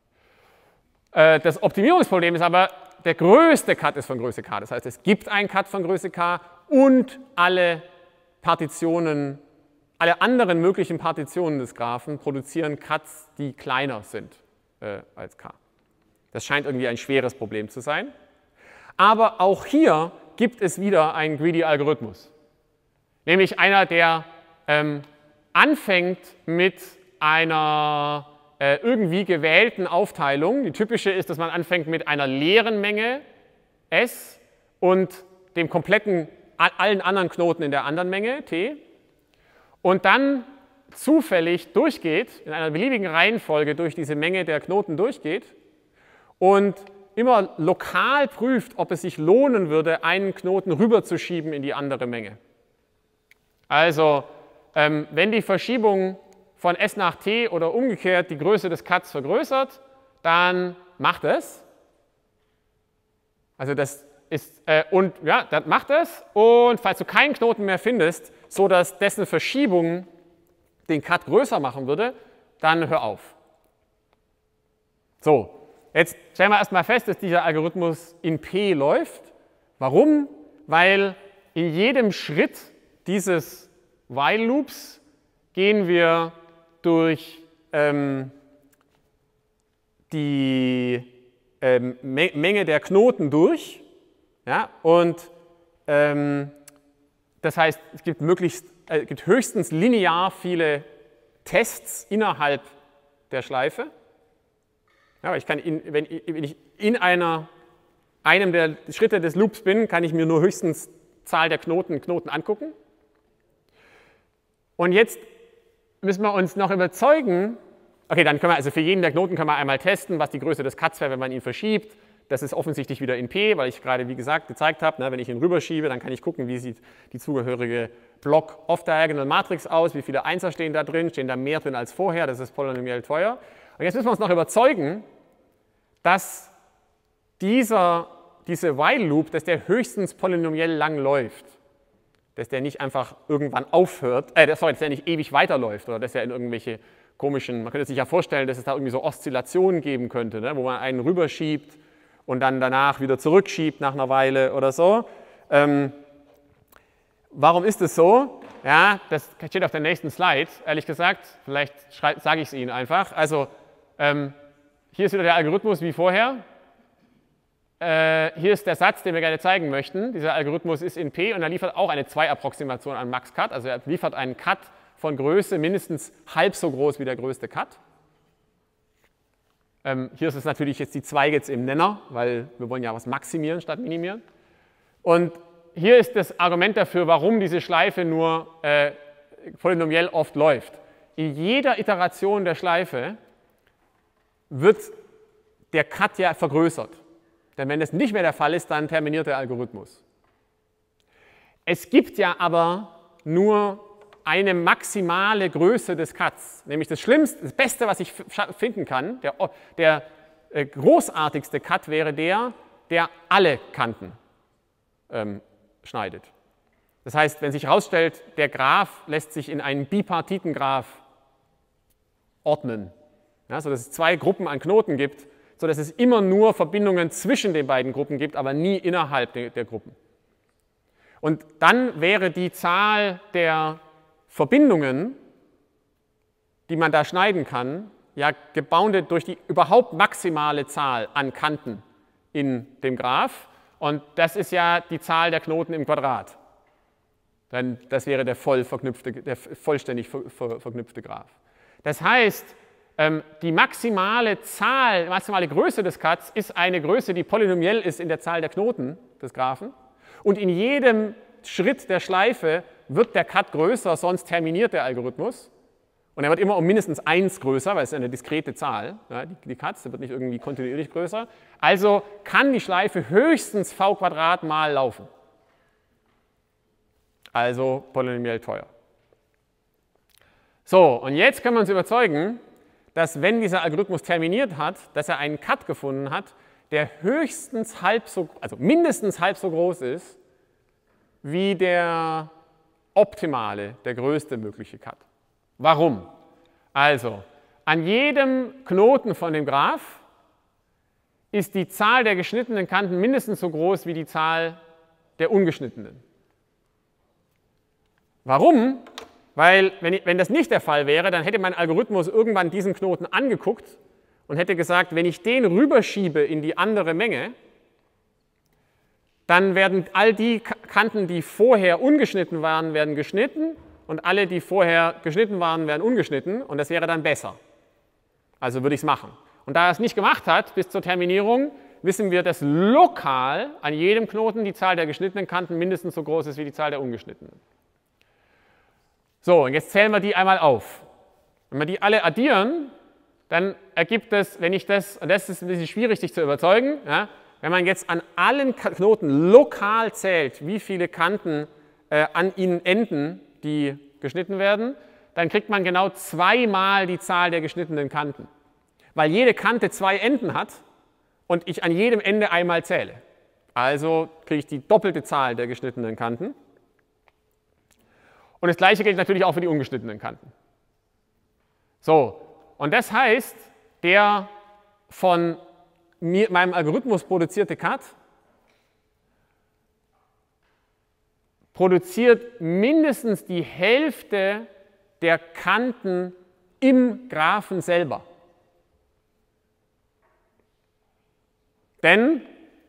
Speaker 1: Äh, das Optimierungsproblem ist aber, der größte Cut ist von Größe K. Das heißt, es gibt einen Cut von Größe K und alle Partitionen, alle anderen möglichen Partitionen des Graphen produzieren Cuts, die kleiner sind äh, als K. Das scheint irgendwie ein schweres Problem zu sein. Aber auch hier gibt es wieder einen Greedy-Algorithmus. Nämlich einer, der ähm, anfängt mit einer äh, irgendwie gewählten Aufteilung. Die typische ist, dass man anfängt mit einer leeren Menge S und dem kompletten, allen anderen Knoten in der anderen Menge T. Und dann zufällig durchgeht, in einer beliebigen Reihenfolge durch diese Menge der Knoten durchgeht und immer lokal prüft, ob es sich lohnen würde, einen Knoten rüberzuschieben in die andere Menge. Also, ähm, wenn die Verschiebung von S nach T oder umgekehrt die Größe des Cuts vergrößert, dann macht es. Also das ist, äh, und ja, das macht es. Und falls du keinen Knoten mehr findest, so dass dessen Verschiebung den Cut größer machen würde, dann hör auf. So. Jetzt stellen wir erstmal fest, dass dieser Algorithmus in P läuft. Warum? Weil in jedem Schritt dieses While-Loops gehen wir durch ähm, die ähm, Menge der Knoten durch. Ja, und ähm, das heißt, es gibt, möglichst, äh, gibt höchstens linear viele Tests innerhalb der Schleife. Ja, ich kann in, wenn, wenn ich in einer, einem der Schritte des Loops bin, kann ich mir nur höchstens Zahl der Knoten, Knoten angucken. Und jetzt müssen wir uns noch überzeugen, okay, dann können wir also für jeden der Knoten können wir einmal testen, was die Größe des Cuts wäre, wenn man ihn verschiebt. Das ist offensichtlich wieder in P, weil ich gerade, wie gesagt, gezeigt habe, ne, wenn ich ihn rüberschiebe, dann kann ich gucken, wie sieht die zugehörige Block-Off-Diagonal-Matrix aus, wie viele Einser stehen da drin, stehen da mehr drin als vorher, das ist polynomiell teuer. Und jetzt müssen wir uns noch überzeugen, dass dieser, diese While-Loop, dass der höchstens polynomiell lang läuft. Dass der nicht einfach irgendwann aufhört, äh, sorry, dass der nicht ewig weiterläuft oder dass er in irgendwelche komischen, man könnte sich ja vorstellen, dass es da irgendwie so Oszillationen geben könnte, ne, wo man einen rüberschiebt und dann danach wieder zurückschiebt nach einer Weile oder so. Ähm, warum ist es so? Ja, das steht auf der nächsten Slide, ehrlich gesagt, vielleicht sage ich es Ihnen einfach. Also ähm, hier ist wieder der Algorithmus wie vorher. Äh, hier ist der Satz, den wir gerne zeigen möchten. Dieser Algorithmus ist in P und er liefert auch eine zwei-Approximation an Max-Cut. Also er liefert einen Cut von Größe mindestens halb so groß wie der größte Cut. Ähm, hier ist es natürlich jetzt die zwei jetzt im Nenner, weil wir wollen ja was maximieren statt minimieren. Und hier ist das Argument dafür, warum diese Schleife nur äh, polynomiell oft läuft. In jeder Iteration der Schleife wird der Cut ja vergrößert. Denn wenn das nicht mehr der Fall ist, dann terminiert der Algorithmus. Es gibt ja aber nur eine maximale Größe des Cuts, nämlich das Schlimmste, das Beste, was ich finden kann, der, der äh, großartigste Cut wäre der, der alle Kanten ähm, schneidet. Das heißt, wenn sich herausstellt, der Graph lässt sich in einen Bipartitengraph ordnen, ja, sodass es zwei Gruppen an Knoten gibt, sodass es immer nur Verbindungen zwischen den beiden Gruppen gibt, aber nie innerhalb der, der Gruppen. Und dann wäre die Zahl der Verbindungen, die man da schneiden kann, ja geboundet durch die überhaupt maximale Zahl an Kanten in dem Graph. Und das ist ja die Zahl der Knoten im Quadrat. Denn das wäre der, voll verknüpfte, der vollständig ver, ver, verknüpfte Graph. Das heißt, die maximale Zahl, die maximale Größe des Cuts ist eine Größe, die polynomiell ist in der Zahl der Knoten des Graphen. Und in jedem Schritt der Schleife wird der Cut größer, sonst terminiert der Algorithmus. Und er wird immer um mindestens eins größer, weil es ist eine diskrete Zahl, ja, die, die Cuts, der wird nicht irgendwie kontinuierlich größer. Also kann die Schleife höchstens v Quadrat mal laufen. Also polynomiell teuer. So, und jetzt können wir uns überzeugen, dass wenn dieser Algorithmus terminiert hat, dass er einen Cut gefunden hat, der höchstens halb so, also mindestens halb so groß ist, wie der optimale, der größte mögliche Cut. Warum? Also, an jedem Knoten von dem Graph ist die Zahl der geschnittenen Kanten mindestens so groß wie die Zahl der ungeschnittenen. Warum? Weil, wenn, wenn das nicht der Fall wäre, dann hätte mein Algorithmus irgendwann diesen Knoten angeguckt und hätte gesagt, wenn ich den rüberschiebe in die andere Menge, dann werden all die Kanten, die vorher ungeschnitten waren, werden geschnitten und alle, die vorher geschnitten waren, werden ungeschnitten und das wäre dann besser. Also würde ich es machen. Und da er es nicht gemacht hat bis zur Terminierung, wissen wir, dass lokal an jedem Knoten die Zahl der geschnittenen Kanten mindestens so groß ist wie die Zahl der ungeschnittenen. So, und jetzt zählen wir die einmal auf. Wenn wir die alle addieren, dann ergibt es, wenn ich das, und das ist ein bisschen schwierig, sich zu überzeugen, ja, wenn man jetzt an allen Knoten lokal zählt, wie viele Kanten äh, an ihnen enden, die geschnitten werden, dann kriegt man genau zweimal die Zahl der geschnittenen Kanten. Weil jede Kante zwei Enden hat und ich an jedem Ende einmal zähle. Also kriege ich die doppelte Zahl der geschnittenen Kanten. Und das Gleiche gilt natürlich auch für die ungeschnittenen Kanten. So, und das heißt, der von mir, meinem Algorithmus produzierte Cut produziert mindestens die Hälfte der Kanten im Graphen selber. Denn,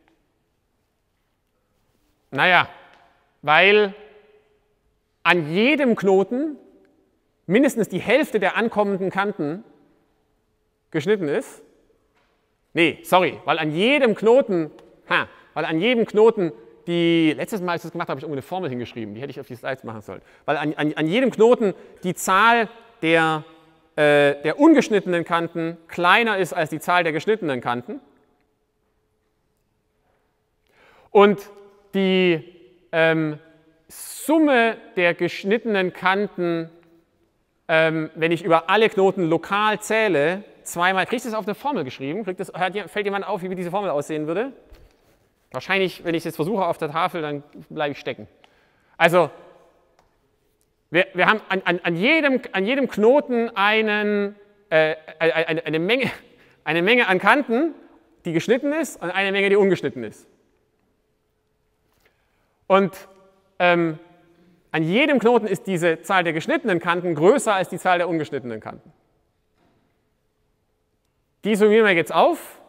Speaker 1: naja, weil an jedem Knoten mindestens die Hälfte der ankommenden Kanten geschnitten ist. Nee, sorry, weil an jedem Knoten, ha, weil an jedem Knoten die, letztes Mal, als ich das gemacht habe, habe ich irgendwo eine Formel hingeschrieben, die hätte ich auf die Slides machen sollen. Weil an, an, an jedem Knoten die Zahl der, äh, der ungeschnittenen Kanten kleiner ist als die Zahl der geschnittenen Kanten. Und die ähm, Summe der geschnittenen Kanten ähm, wenn ich über alle Knoten lokal zähle, zweimal, kriegt das auf eine Formel geschrieben? Kriegt das, fällt jemand auf, wie diese Formel aussehen würde? Wahrscheinlich, wenn ich es jetzt versuche auf der Tafel, dann bleibe ich stecken. Also, wir, wir haben an, an, an, jedem, an jedem Knoten einen, äh, eine, eine, Menge, eine Menge an Kanten, die geschnitten ist, und eine Menge, die ungeschnitten ist. Und ähm, an jedem Knoten ist diese Zahl der geschnittenen Kanten größer als die Zahl der ungeschnittenen Kanten. Die summieren wir jetzt auf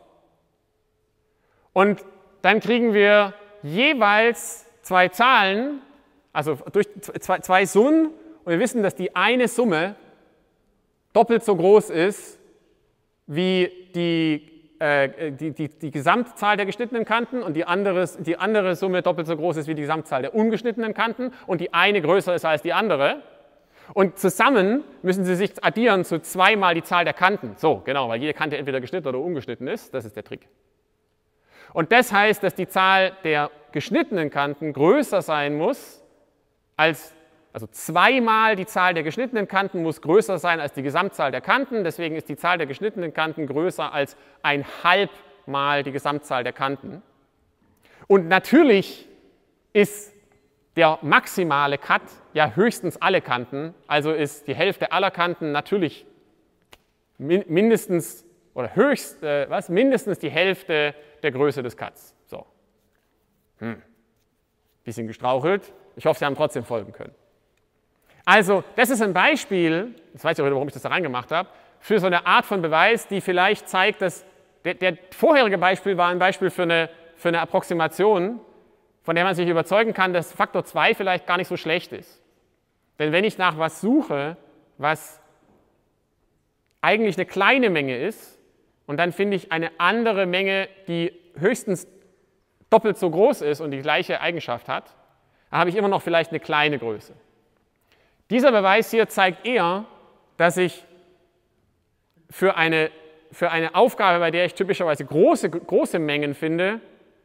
Speaker 1: und dann kriegen wir jeweils zwei Zahlen, also durch zwei, zwei Summen, und wir wissen, dass die eine Summe doppelt so groß ist wie die, äh, die, die, die Gesamtzahl der geschnittenen Kanten und die andere, die andere Summe doppelt so groß ist wie die Gesamtzahl der ungeschnittenen Kanten und die eine größer ist als die andere. Und zusammen müssen sie sich addieren zu zweimal die Zahl der Kanten. So, genau, weil jede Kante entweder geschnitten oder ungeschnitten ist. Das ist der Trick. Und das heißt, dass die Zahl der geschnittenen Kanten größer sein muss als, also zweimal die Zahl der geschnittenen Kanten muss größer sein als die Gesamtzahl der Kanten. Deswegen ist die Zahl der geschnittenen Kanten größer als ein halb mal die Gesamtzahl der Kanten. Und natürlich ist der maximale Cut ja höchstens alle Kanten, also ist die Hälfte aller Kanten natürlich mindestens oder höchst, äh, was, mindestens die Hälfte der Größe des Cuts. So. Hm. Bisschen gestrauchelt. Ich hoffe, Sie haben trotzdem folgen können. Also, das ist ein Beispiel, jetzt weiß ich auch, warum ich das da reingemacht habe, für so eine Art von Beweis, die vielleicht zeigt, dass der, der vorherige Beispiel war ein Beispiel für eine, für eine Approximation, von der man sich überzeugen kann, dass Faktor zwei vielleicht gar nicht so schlecht ist. Denn wenn ich nach was suche, was eigentlich eine kleine Menge ist, und dann finde ich eine andere Menge, die höchstens doppelt so groß ist und die gleiche Eigenschaft hat, dann habe ich immer noch vielleicht eine kleine Größe. Dieser Beweis hier zeigt eher, dass ich für eine, für eine Aufgabe, bei der ich typischerweise große, große Mengen finde,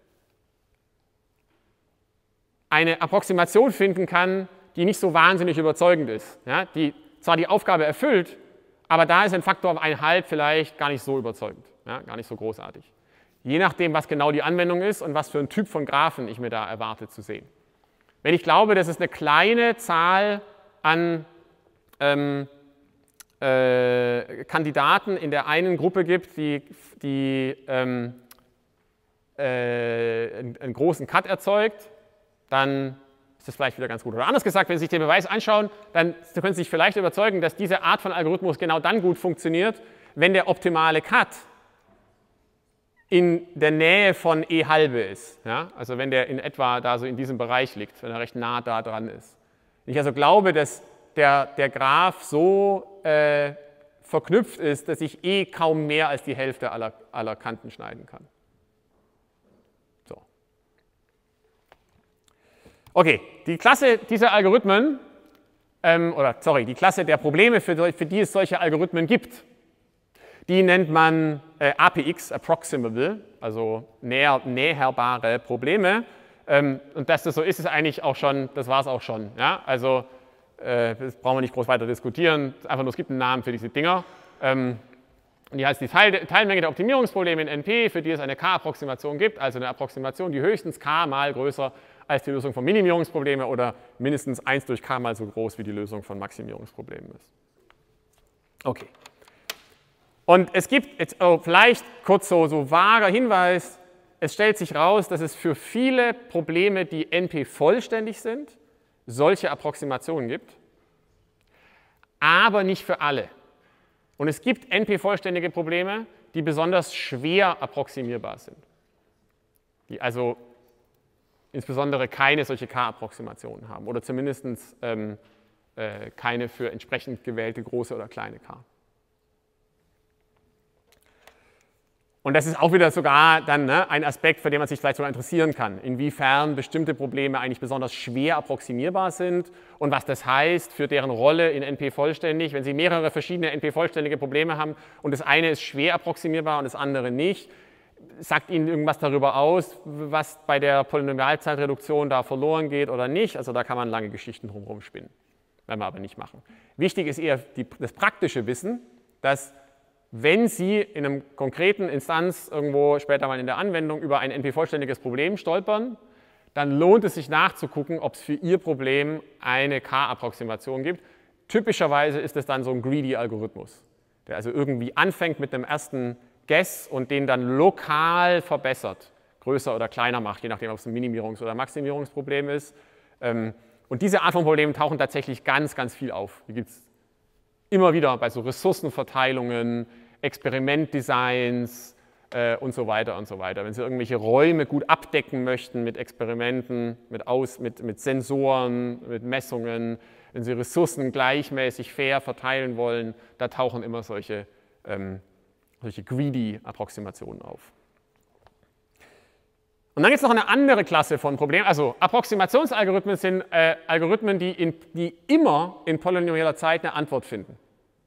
Speaker 1: eine Approximation finden kann, die nicht so wahnsinnig überzeugend ist. Ja, die zwar die Aufgabe erfüllt, aber da ist ein Faktor eineinhalb vielleicht gar nicht so überzeugend, ja, gar nicht so großartig. Je nachdem, was genau die Anwendung ist und was für ein Typ von Graphen ich mir da erwarte zu sehen. Wenn ich glaube, dass es eine kleine Zahl an ähm, äh, Kandidaten in der einen Gruppe gibt, die, die ähm, äh, einen, einen großen Cut erzeugt, dann ist das vielleicht wieder ganz gut. Oder anders gesagt, wenn Sie sich den Beweis anschauen, dann können Sie sich vielleicht überzeugen, dass diese Art von Algorithmus genau dann gut funktioniert, wenn der optimale Cut in der Nähe von E halbe ist. Ja? Also wenn der in etwa da so in diesem Bereich liegt, wenn er recht nah da dran ist. Wenn ich also glaube, dass der, der Graph so äh, verknüpft ist, dass ich eh kaum mehr als die Hälfte aller, aller Kanten schneiden kann. So. Okay, die Klasse dieser Algorithmen, ähm, oder sorry, die Klasse der Probleme, für, für die es solche Algorithmen gibt, die nennt man äh, A P X, Approximable, also näher, näherbare Probleme. Ähm, und dass das so ist, ist eigentlich auch schon, das war es auch schon. Ja? Also äh, das brauchen wir nicht groß weiter diskutieren, einfach nur, es gibt einen Namen für diese Dinger. Ähm, und die heißt die Teil, Teilmenge der Optimierungsprobleme in N P, für die es eine K-Approximation gibt, also eine Approximation, die höchstens K mal größer als die Lösung von Minimierungsproblemen oder mindestens eins durch K mal so groß wie die Lösung von Maximierungsproblemen ist. Okay. Und es gibt, jetzt, oh, vielleicht kurz so, so vager Hinweis, es stellt sich raus, dass es für viele Probleme, die N P vollständig sind, solche Approximationen gibt, aber nicht für alle. Und es gibt N P-vollständige Probleme, die besonders schwer approximierbar sind, die also insbesondere keine solche K-Approximationen haben oder zumindest ähm, äh, keine für entsprechend gewählte große oder kleine K. Und das ist auch wieder sogar dann ne, ein Aspekt, für den man sich vielleicht sogar interessieren kann, inwiefern bestimmte Probleme eigentlich besonders schwer approximierbar sind und was das heißt für deren Rolle in N P vollständig. Wenn Sie mehrere verschiedene N P-vollständige Probleme haben und das eine ist schwer approximierbar und das andere nicht, sagt Ihnen irgendwas darüber aus, was bei der Polynomialzeitreduktion da verloren geht oder nicht. Also da kann man lange Geschichten drumherum spinnen. Werden wir aber nicht machen. Wichtig ist eher die, das praktische Wissen, dass wenn Sie in einem konkreten Instanz irgendwo später mal in der Anwendung über ein N P-vollständiges Problem stolpern, dann lohnt es sich nachzugucken, ob es für Ihr Problem eine K-Approximation gibt. Typischerweise ist es dann so ein Greedy-Algorithmus, der also irgendwie anfängt mit einem ersten Guess und den dann lokal verbessert, größer oder kleiner macht, je nachdem, ob es ein Minimierungs- oder Maximierungsproblem ist. Und diese Art von Problemen tauchen tatsächlich ganz, ganz viel auf. Die gibt es immer wieder bei so Ressourcenverteilungen, Experimentdesigns äh, und so weiter und so weiter. Wenn Sie irgendwelche Räume gut abdecken möchten mit Experimenten, mit, Aus, mit, mit Sensoren, mit Messungen, wenn Sie Ressourcen gleichmäßig fair verteilen wollen, da tauchen immer solche, ähm, solche Greedy-Approximationen auf. Und dann gibt es noch eine andere Klasse von Problemen. Also Approximationsalgorithmen sind äh, Algorithmen, die, in, die immer in polynomieller Zeit eine Antwort finden.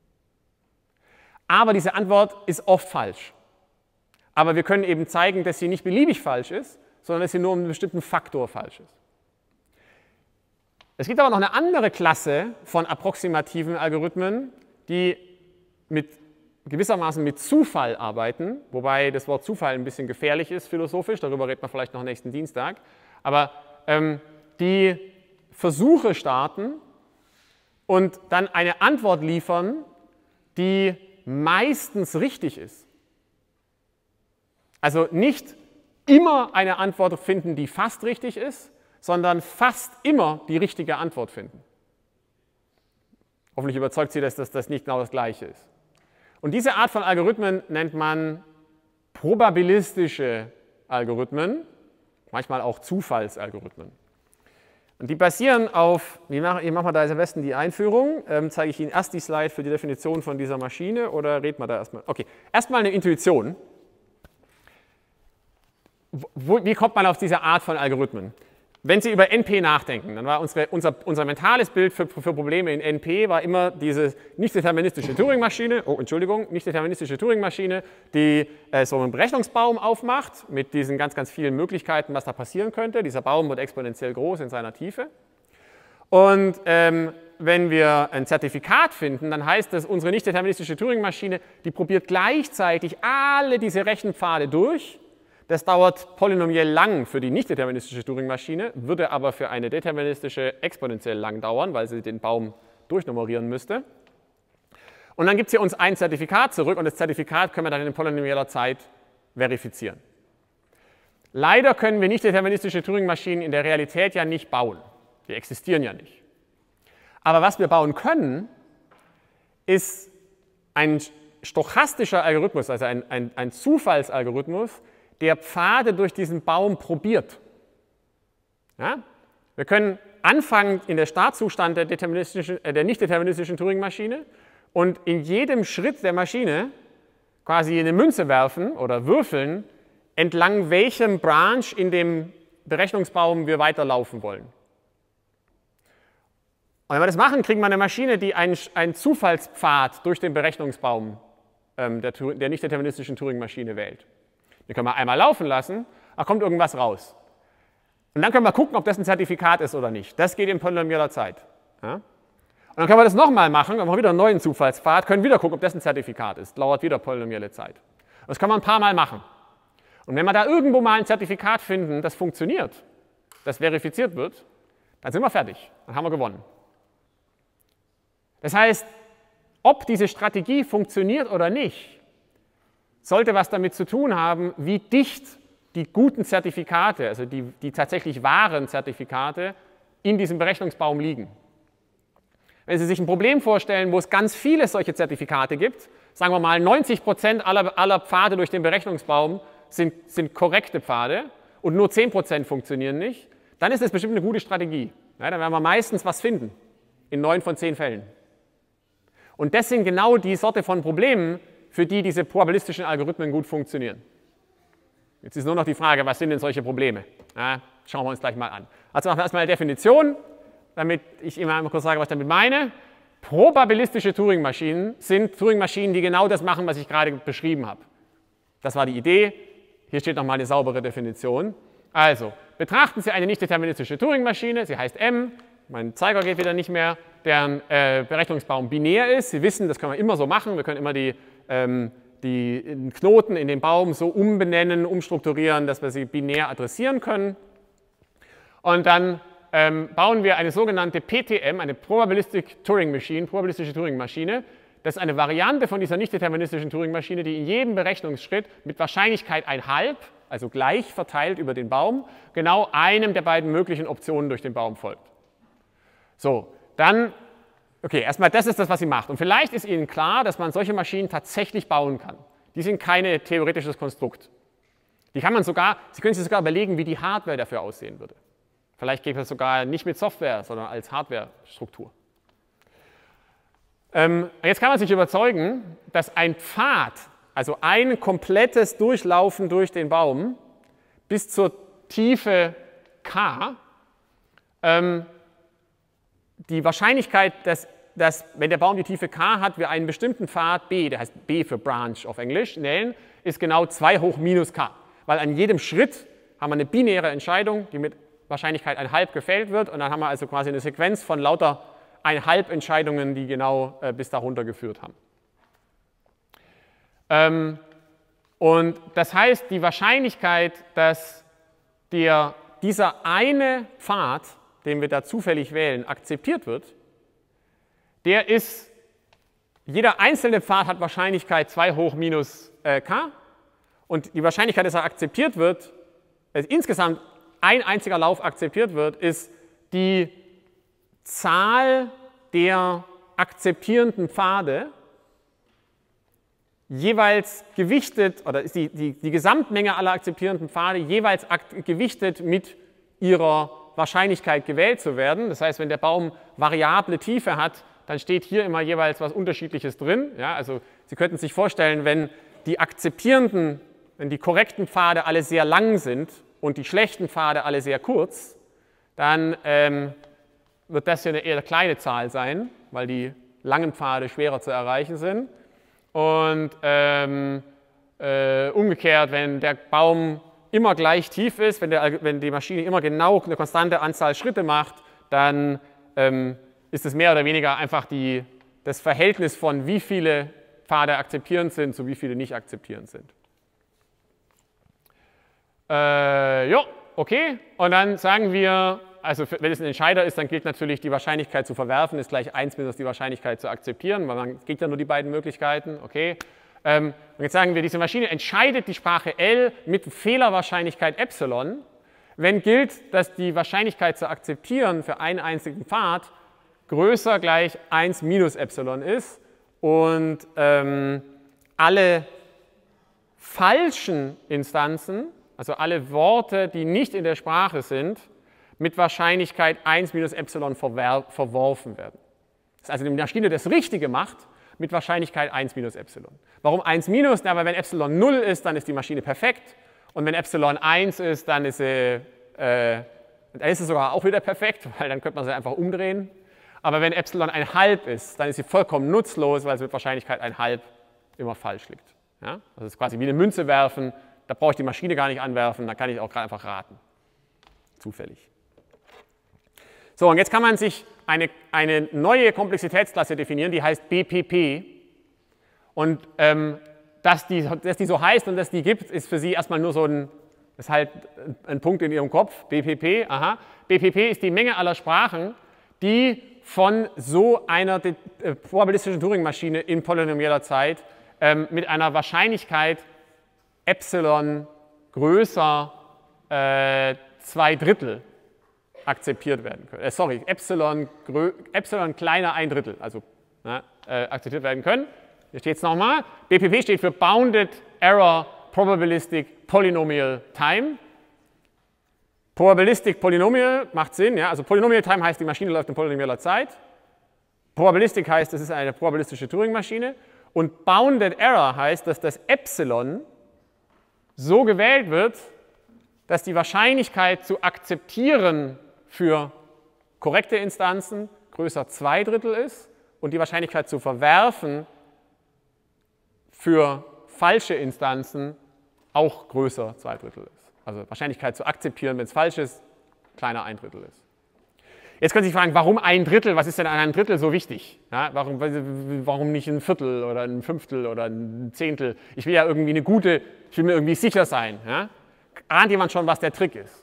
Speaker 1: Aber diese Antwort ist oft falsch. Aber wir können eben zeigen, dass sie nicht beliebig falsch ist, sondern dass sie nur um einen bestimmten Faktor falsch ist. Es gibt aber noch eine andere Klasse von approximativen Algorithmen, die mit, gewissermaßen mit Zufall arbeiten, wobei das Wort Zufall ein bisschen gefährlich ist philosophisch, darüber reden wir vielleicht noch nächsten Dienstag, aber ähm, die Versuche starten und dann eine Antwort liefern, die meistens richtig ist. Also nicht immer eine Antwort finden, die fast richtig ist, sondern fast immer die richtige Antwort finden. Hoffentlich überzeugt Sie, dass das, das nicht genau das Gleiche ist. Und diese Art von Algorithmen nennt man probabilistische Algorithmen, manchmal auch Zufallsalgorithmen. Und die basieren auf, wie machen wir machen da jetzt am besten die Einführung, ähm, zeige ich Ihnen erst die Slide für die Definition von dieser Maschine oder reden wir da erstmal? Okay, erstmal eine Intuition. Wo, wie kommt man auf diese Art von Algorithmen? Wenn Sie über N P nachdenken, dann war unsere, unser, unser mentales Bild für, für Probleme in N P war immer diese nicht-deterministische Turing-Maschine, oh Entschuldigung, nicht-deterministische Turing-Maschine, die äh, so einen Berechnungsbaum aufmacht mit diesen ganz, ganz vielen Möglichkeiten, was da passieren könnte. Dieser Baum wird exponentiell groß in seiner Tiefe. Und ähm, wenn wir ein Zertifikat finden, dann heißt das, unsere nicht-deterministische Turing-Maschine, die probiert gleichzeitig alle diese Rechenpfade durch. Das dauert polynomiell lang für die nicht-deterministische Turing-Maschine, würde aber für eine deterministische exponentiell lang dauern, weil sie den Baum durchnummerieren müsste. Und dann gibt sie uns ein Zertifikat zurück und das Zertifikat können wir dann in polynomieller Zeit verifizieren. Leider können wir nicht-deterministische Turing-Maschinen in der Realität ja nicht bauen. Die existieren ja nicht. Aber was wir bauen können, ist ein stochastischer Algorithmus, also ein, ein, ein Zufallsalgorithmus, der Pfade durch diesen Baum probiert. Ja? Wir können anfangen in der Startzustand der, deterministischen, äh, der nicht-deterministischen Turing-Maschine und in jedem Schritt der Maschine quasi eine Münze werfen oder würfeln, entlang welchem Branch in dem Berechnungsbaum wir weiterlaufen wollen. Und wenn wir das machen, kriegen wir eine Maschine, die einen, einen Zufallspfad durch den Berechnungsbaum ähm, der, der nicht-deterministischen Turing-Maschine wählt. Den können wir einmal laufen lassen, da kommt irgendwas raus. Und dann können wir gucken, ob das ein Zertifikat ist oder nicht. Das geht in polynomieller Zeit. Ja? Und dann können wir das nochmal machen, dann machen wir wieder einen neuen Zufallspfad, können wieder gucken, ob das ein Zertifikat ist. Dauert wieder polynomielle Zeit. Und das kann man ein paar Mal machen. Und wenn wir da irgendwo mal ein Zertifikat finden, das funktioniert, das verifiziert wird, dann sind wir fertig. Dann haben wir gewonnen. Das heißt, ob diese Strategie funktioniert oder nicht, sollte was damit zu tun haben, wie dicht die guten Zertifikate, also die, die tatsächlich wahren Zertifikate, in diesem Berechnungsbaum liegen. Wenn Sie sich ein Problem vorstellen, wo es ganz viele solche Zertifikate gibt, sagen wir mal neunzig Prozent aller, aller Pfade durch den Berechnungsbaum sind, sind korrekte Pfade und nur zehn Prozent funktionieren nicht, dann ist das bestimmt eine gute Strategie. Ja, dann werden wir meistens was finden, in neun von zehn Fällen. Und das sind genau die Sorte von Problemen, für die diese probabilistischen Algorithmen gut funktionieren. Jetzt ist nur noch die Frage, was sind denn solche Probleme? Ja, schauen wir uns gleich mal an. Also machen wir erstmal eine Definition, damit ich Ihnen einmal kurz sage, was ich damit meine. Probabilistische Turing-Maschinen sind Turing-Maschinen, die genau das machen, was ich gerade beschrieben habe. Das war die Idee. Hier steht nochmal eine saubere Definition. Also, betrachten Sie eine nicht-deterministische Turing-Maschine, sie heißt M, mein Zeiger geht wieder nicht mehr. deren äh, Berechnungsbaum binär ist. Sie wissen, das können wir immer so machen. Wir können immer die, ähm, die Knoten in den Baum so umbenennen, umstrukturieren, dass wir sie binär adressieren können. Und dann ähm, bauen wir eine sogenannte P T M, eine Probabilistic Turing Machine, probabilistische Turing-Maschine. Das ist eine Variante von dieser nicht-deterministischen Turing-Maschine, die in jedem Berechnungsschritt mit Wahrscheinlichkeit ein halb, also gleich verteilt über den Baum, genau einem der beiden möglichen Optionen durch den Baum folgt. So, dann, okay, erstmal das ist das, was sie macht. Und vielleicht ist Ihnen klar, dass man solche Maschinen tatsächlich bauen kann. Die sind kein theoretisches Konstrukt. Die kann man sogar, Sie können sich sogar überlegen, wie die Hardware dafür aussehen würde. Vielleicht geht das sogar nicht mit Software, sondern als Hardware-Struktur. Ähm, jetzt kann man sich überzeugen, dass ein Pfad, also ein komplettes Durchlaufen durch den Baum bis zur Tiefe k, ähm, die Wahrscheinlichkeit, dass, dass, wenn der Baum die Tiefe k hat, wir einen bestimmten Pfad b, der heißt b für Branch auf Englisch, nennen, ist genau zwei hoch minus k. Weil an jedem Schritt haben wir eine binäre Entscheidung, die mit Wahrscheinlichkeit ein halb gefällt wird, und dann haben wir also quasi eine Sequenz von lauter ein halb Entscheidungen, die genau äh, bis darunter geführt haben. Ähm, und das heißt, die Wahrscheinlichkeit, dass der, dieser eine Pfad, den wir da zufällig wählen, akzeptiert wird, der ist, jeder einzelne Pfad hat Wahrscheinlichkeit zwei hoch minus äh, k, und die Wahrscheinlichkeit, dass er akzeptiert wird, dass insgesamt ein einziger Lauf akzeptiert wird, ist die Zahl der akzeptierenden Pfade jeweils gewichtet, oder ist die, die, die Gesamtmenge aller akzeptierenden Pfade jeweils gewichtet mit ihrer Wahrscheinlichkeit gewählt zu werden. Das heißt, wenn der Baum variable Tiefe hat, dann steht hier immer jeweils was Unterschiedliches drin. Ja, also Sie könnten sich vorstellen, wenn die akzeptierenden, wenn die korrekten Pfade alle sehr lang sind und die schlechten Pfade alle sehr kurz, dann ähm, wird das hier eine eher kleine Zahl sein, weil die langen Pfade schwerer zu erreichen sind. Und ähm, äh, umgekehrt, wenn der Baum immer gleich tief ist, wenn, der, wenn die Maschine immer genau eine konstante Anzahl Schritte macht, dann ähm, ist es mehr oder weniger einfach die, das Verhältnis von wie viele Pfade akzeptierend sind zu wie viele nicht akzeptierend sind. Äh, ja, okay. Und dann sagen wir, also wenn es ein Entscheider ist, dann gilt natürlich, die Wahrscheinlichkeit zu verwerfen ist gleich eins minus die Wahrscheinlichkeit zu akzeptieren, weil man gibt ja nur die beiden Möglichkeiten. Okay. Ähm, und jetzt sagen wir, diese Maschine entscheidet die Sprache L mit Fehlerwahrscheinlichkeit Epsilon, wenn gilt, dass die Wahrscheinlichkeit zu akzeptieren für einen einzigen Pfad größer gleich eins minus Epsilon ist und ähm, alle falschen Instanzen, also alle Worte, die nicht in der Sprache sind, mit Wahrscheinlichkeit eins minus Epsilon verworfen werden. Das ist also die Maschine das Richtige macht, mit Wahrscheinlichkeit eins minus Epsilon. Warum eins minus? Na, weil wenn Epsilon null ist, dann ist die Maschine perfekt. Und wenn Epsilon eins ist, dann ist sie, äh, dann ist sie sogar auch wieder perfekt, weil dann könnte man sie einfach umdrehen. Aber wenn Epsilon ein halb ist, dann ist sie vollkommen nutzlos, weil sie mit Wahrscheinlichkeit ein halb immer falsch liegt. Ja? Das ist quasi wie eine Münze werfen, da brauche ich die Maschine gar nicht anwerfen, da kann ich auch gerade einfach raten. Zufällig. So, und jetzt kann man sich eine, eine neue Komplexitätsklasse definieren, die heißt B P P. Und ähm, dass, die, dass die so heißt und dass die gibt, ist für Sie erstmal nur so ein, ist halt ein Punkt in Ihrem Kopf. B P P, aha. B P P ist die Menge aller Sprachen, die von so einer äh, probabilistischen Turing-Maschine in polynomieller Zeit ähm, mit einer Wahrscheinlichkeit Epsilon größer äh, zwei Drittel akzeptiert werden können. Äh, sorry, Epsilon, Epsilon kleiner ein Drittel, also na, äh, akzeptiert werden können. Hier steht es nochmal. B P P steht für Bounded Error Probabilistic Polynomial Time. Probabilistic Polynomial macht Sinn, ja? Also Polynomial Time heißt, die Maschine läuft in polynomieller Zeit. Probabilistic heißt, es ist eine probabilistische Turing-Maschine. Und Bounded Error heißt, dass das Epsilon so gewählt wird, dass die Wahrscheinlichkeit zu akzeptieren für korrekte Instanzen größer zwei Drittel ist und die Wahrscheinlichkeit zu verwerfen für falsche Instanzen auch größer zwei Drittel ist. Also Wahrscheinlichkeit zu akzeptieren, wenn es falsch ist, kleiner ein Drittel ist. Jetzt können Sie sich fragen, warum ein Drittel? Was ist denn an einem Drittel so wichtig? Ja, warum, warum nicht ein Viertel oder ein Fünftel oder ein Zehntel? Ich will ja irgendwie eine gute, ich will mir irgendwie sicher sein. Ja? Ahnt jemand schon, was der Trick ist?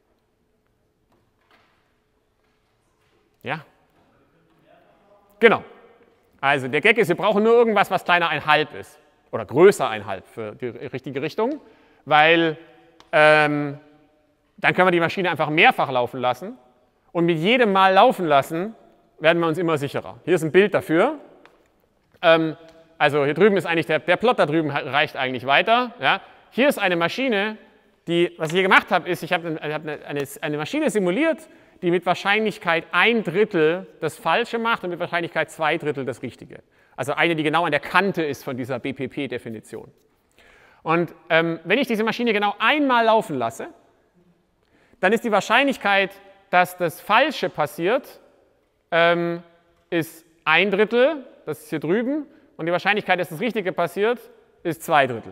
Speaker 1: Ja? Genau. Also der Gag ist, wir brauchen nur irgendwas, was kleiner ein halb ist. Oder größer ein halb für die richtige Richtung. Weil ähm, dann können wir die Maschine einfach mehrfach laufen lassen. Und mit jedem Mal laufen lassen, werden wir uns immer sicherer. Hier ist ein Bild dafür. Ähm, also hier drüben ist eigentlich, der, der Plot da drüben reicht eigentlich weiter. Ja. Hier ist eine Maschine, die, was ich hier gemacht habe, ist, ich habe eine, eine, eine Maschine simuliert, die mit Wahrscheinlichkeit ein Drittel das Falsche macht und mit Wahrscheinlichkeit zwei Drittel das Richtige. Also eine, die genau an der Kante ist von dieser B P P-Definition. Und ähm, wenn ich diese Maschine genau einmal laufen lasse, dann ist die Wahrscheinlichkeit, dass das Falsche passiert, ähm, ist ein Drittel, das ist hier drüben, und die Wahrscheinlichkeit, dass das Richtige passiert, ist zwei Drittel.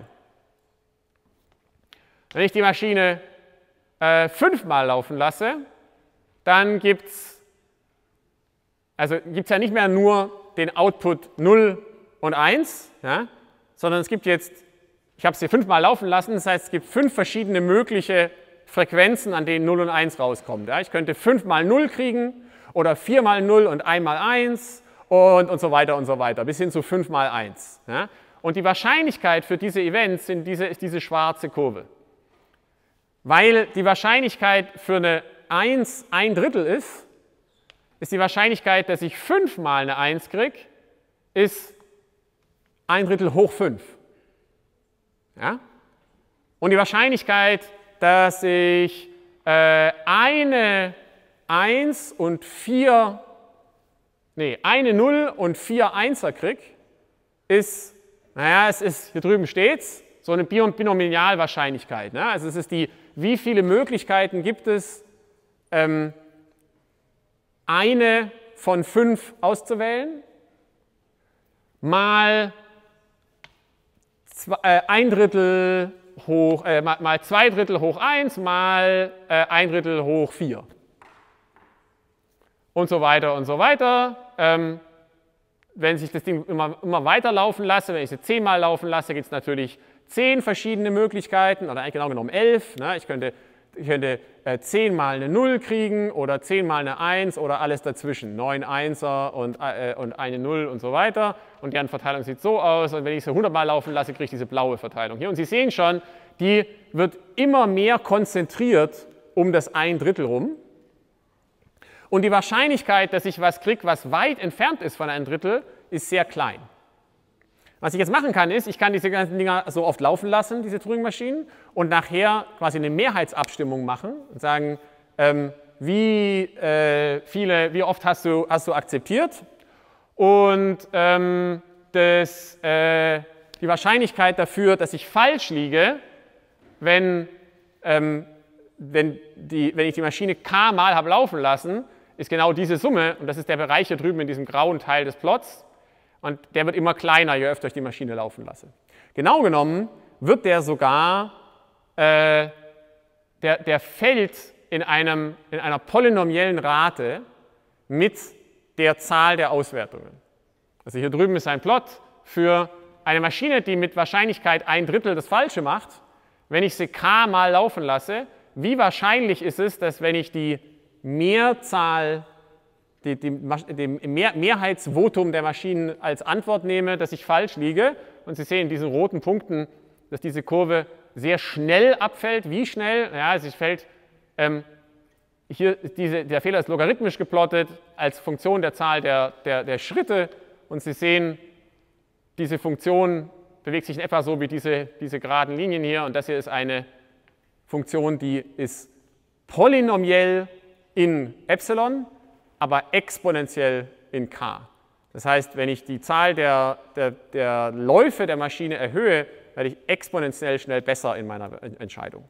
Speaker 1: Wenn ich die Maschine äh, fünfmal laufen lasse, dann gibt es also gibt's ja nicht mehr nur den Output null und eins, ja, sondern es gibt jetzt, ich habe es hier fünfmal laufen lassen, das heißt, es gibt fünf verschiedene mögliche Frequenzen, an denen null und eins rauskommt. Ja. Ich könnte fünf mal null kriegen oder vier mal null und eins mal eins und, und so weiter und so weiter, bis hin zu fünf mal eins. Ja. Und die Wahrscheinlichkeit für diese Events sind diese, ist diese schwarze Kurve. Weil die Wahrscheinlichkeit für eine eins ein Drittel ist, ist die Wahrscheinlichkeit, dass ich fünf mal eine eins kriege, ist ein Drittel hoch fünf. Ja. Und die Wahrscheinlichkeit, dass ich äh, eine eins und vier, nee, eine null und vier Einser kriege, ist, naja, es ist, hier drüben steht es, so eine Binomialwahrscheinlichkeit. Ne? Also es ist die, wie viele Möglichkeiten gibt es, ähm, eine von fünf auszuwählen, mal zwei, äh, ein Drittel hoch, äh, mal, mal zwei Drittel hoch eins, mal äh, ein Drittel hoch vier. Und so weiter und so weiter. Ähm, wenn ich das Ding immer, immer weiter laufen lasse, wenn ich es zehnmal laufen lasse, gibt es natürlich zehn verschiedene Möglichkeiten, oder eigentlich genau genommen elf. Ne? Ich könnte, ich könnte äh, zehn mal eine null kriegen oder zehn mal eine eins oder alles dazwischen. neun Einser und, äh, und eine null und so weiter. Und deren Verteilung sieht so aus. Und wenn ich sie hundert Mal laufen lasse, kriege ich diese blaue Verteilung hier. Und Sie sehen schon, die wird immer mehr konzentriert um das ein Drittel rum. Und die Wahrscheinlichkeit, dass ich was kriege, was weit entfernt ist von einem Drittel, ist sehr klein. Was ich jetzt machen kann, ist, ich kann diese ganzen Dinger so oft laufen lassen, diese Turing-Maschinen, und nachher quasi eine Mehrheitsabstimmung machen und sagen, ähm, wie, äh, viele, wie oft hast du, hast du akzeptiert? Und ähm, das, äh, die Wahrscheinlichkeit dafür, dass ich falsch liege, wenn, ähm, wenn, die, wenn ich die Maschine k mal habe laufen lassen, ist genau diese Summe, und das ist der Bereich hier drüben in diesem grauen Teil des Plots, und der wird immer kleiner, je öfter ich die Maschine laufen lasse. Genau genommen wird der sogar, äh, der, der fällt in, einem, in einer polynomiellen Rate mit der Zahl der Auswertungen. Also hier drüben ist ein Plot für eine Maschine, die mit Wahrscheinlichkeit ein Drittel das Falsche macht. Wenn ich sie k mal laufen lasse, wie wahrscheinlich ist es, dass wenn ich die Mehrzahl, die, die, dem Mehr, Mehrheitsvotum der Maschinen als Antwort nehme, dass ich falsch liege. Und Sie sehen in diesen roten Punkten, dass diese Kurve sehr schnell abfällt. Wie schnell? Ja, es fällt, ähm, hier ist diese, der Fehler ist logarithmisch geplottet als Funktion der Zahl der, der, der Schritte. Und Sie sehen, diese Funktion bewegt sich in etwa so wie diese, diese geraden Linien hier. Und das hier ist eine Funktion, die ist polynomiell in Epsilon, aber exponentiell in k. Das heißt, wenn ich die Zahl der, der, der Läufe der Maschine erhöhe, werde ich exponentiell schnell besser in meiner Entscheidung.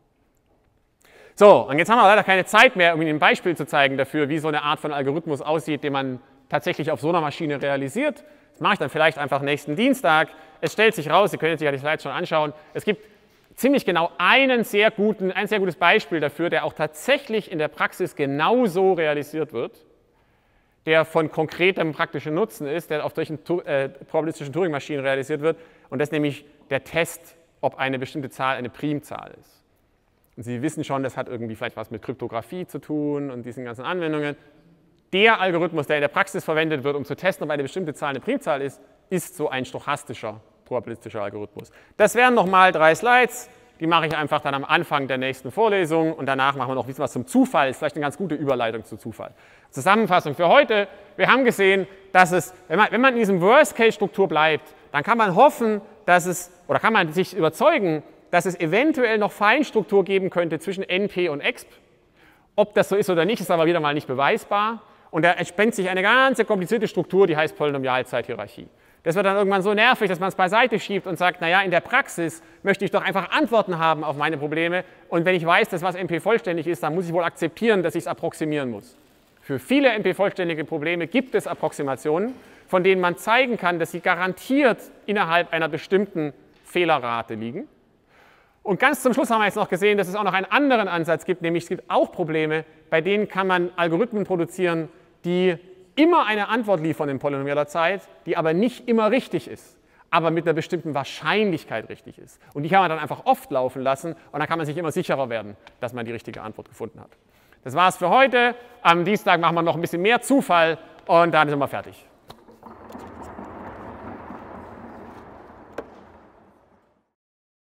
Speaker 1: So, und jetzt haben wir leider keine Zeit mehr, um Ihnen ein Beispiel zu zeigen dafür, wie so eine Art von Algorithmus aussieht, den man tatsächlich auf so einer Maschine realisiert. Das mache ich dann vielleicht einfach nächsten Dienstag. Es stellt sich raus, Sie können sich ja die Slides schon anschauen, es gibt ziemlich genau einen sehr guten, ein sehr gutes Beispiel dafür, der auch tatsächlich in der Praxis genauso realisiert wird, der von konkretem praktischen Nutzen ist, der auf solchen äh, probabilistischen Turing-Maschinen realisiert wird, und das ist nämlich der Test, ob eine bestimmte Zahl eine Primzahl ist. Und Sie wissen schon, das hat irgendwie vielleicht was mit Kryptographie zu tun und diesen ganzen Anwendungen. Der Algorithmus, der in der Praxis verwendet wird, um zu testen, ob eine bestimmte Zahl eine Primzahl ist, ist so ein stochastischer, probabilistischer Algorithmus. Das wären nochmal drei Slides, die mache ich einfach dann am Anfang der nächsten Vorlesung und danach machen wir noch ein bisschen was zum Zufall. Das ist vielleicht eine ganz gute Überleitung zu Zufall. Zusammenfassung für heute: Wir haben gesehen, dass es, wenn man, wenn man in diesem Worst-Case-Struktur bleibt, dann kann man hoffen, dass es, oder kann man sich überzeugen, dass es eventuell noch Feinstruktur geben könnte zwischen N P und Exp. Ob das so ist oder nicht, ist aber wieder mal nicht beweisbar. Und da entspannt sich eine ganze komplizierte Struktur, die heißt Polynomialzeithierarchie. Das wird dann irgendwann so nervig, dass man es beiseite schiebt und sagt, naja, in der Praxis möchte ich doch einfach Antworten haben auf meine Probleme. Und wenn ich weiß, dass was N P vollständig ist, dann muss ich wohl akzeptieren, dass ich es approximieren muss. Für viele N P-vollständige Probleme gibt es Approximationen, von denen man zeigen kann, dass sie garantiert innerhalb einer bestimmten Fehlerrate liegen. Und ganz zum Schluss haben wir jetzt noch gesehen, dass es auch noch einen anderen Ansatz gibt, nämlich es gibt auch Probleme, bei denen kann man Algorithmen produzieren, die immer eine Antwort liefern in polynomialer Zeit, die aber nicht immer richtig ist, aber mit einer bestimmten Wahrscheinlichkeit richtig ist. Und die kann man dann einfach oft laufen lassen und dann kann man sich immer sicherer werden, dass man die richtige Antwort gefunden hat. Das war's für heute. Am Dienstag machen wir noch ein bisschen mehr Zufall und dann sind wir fertig.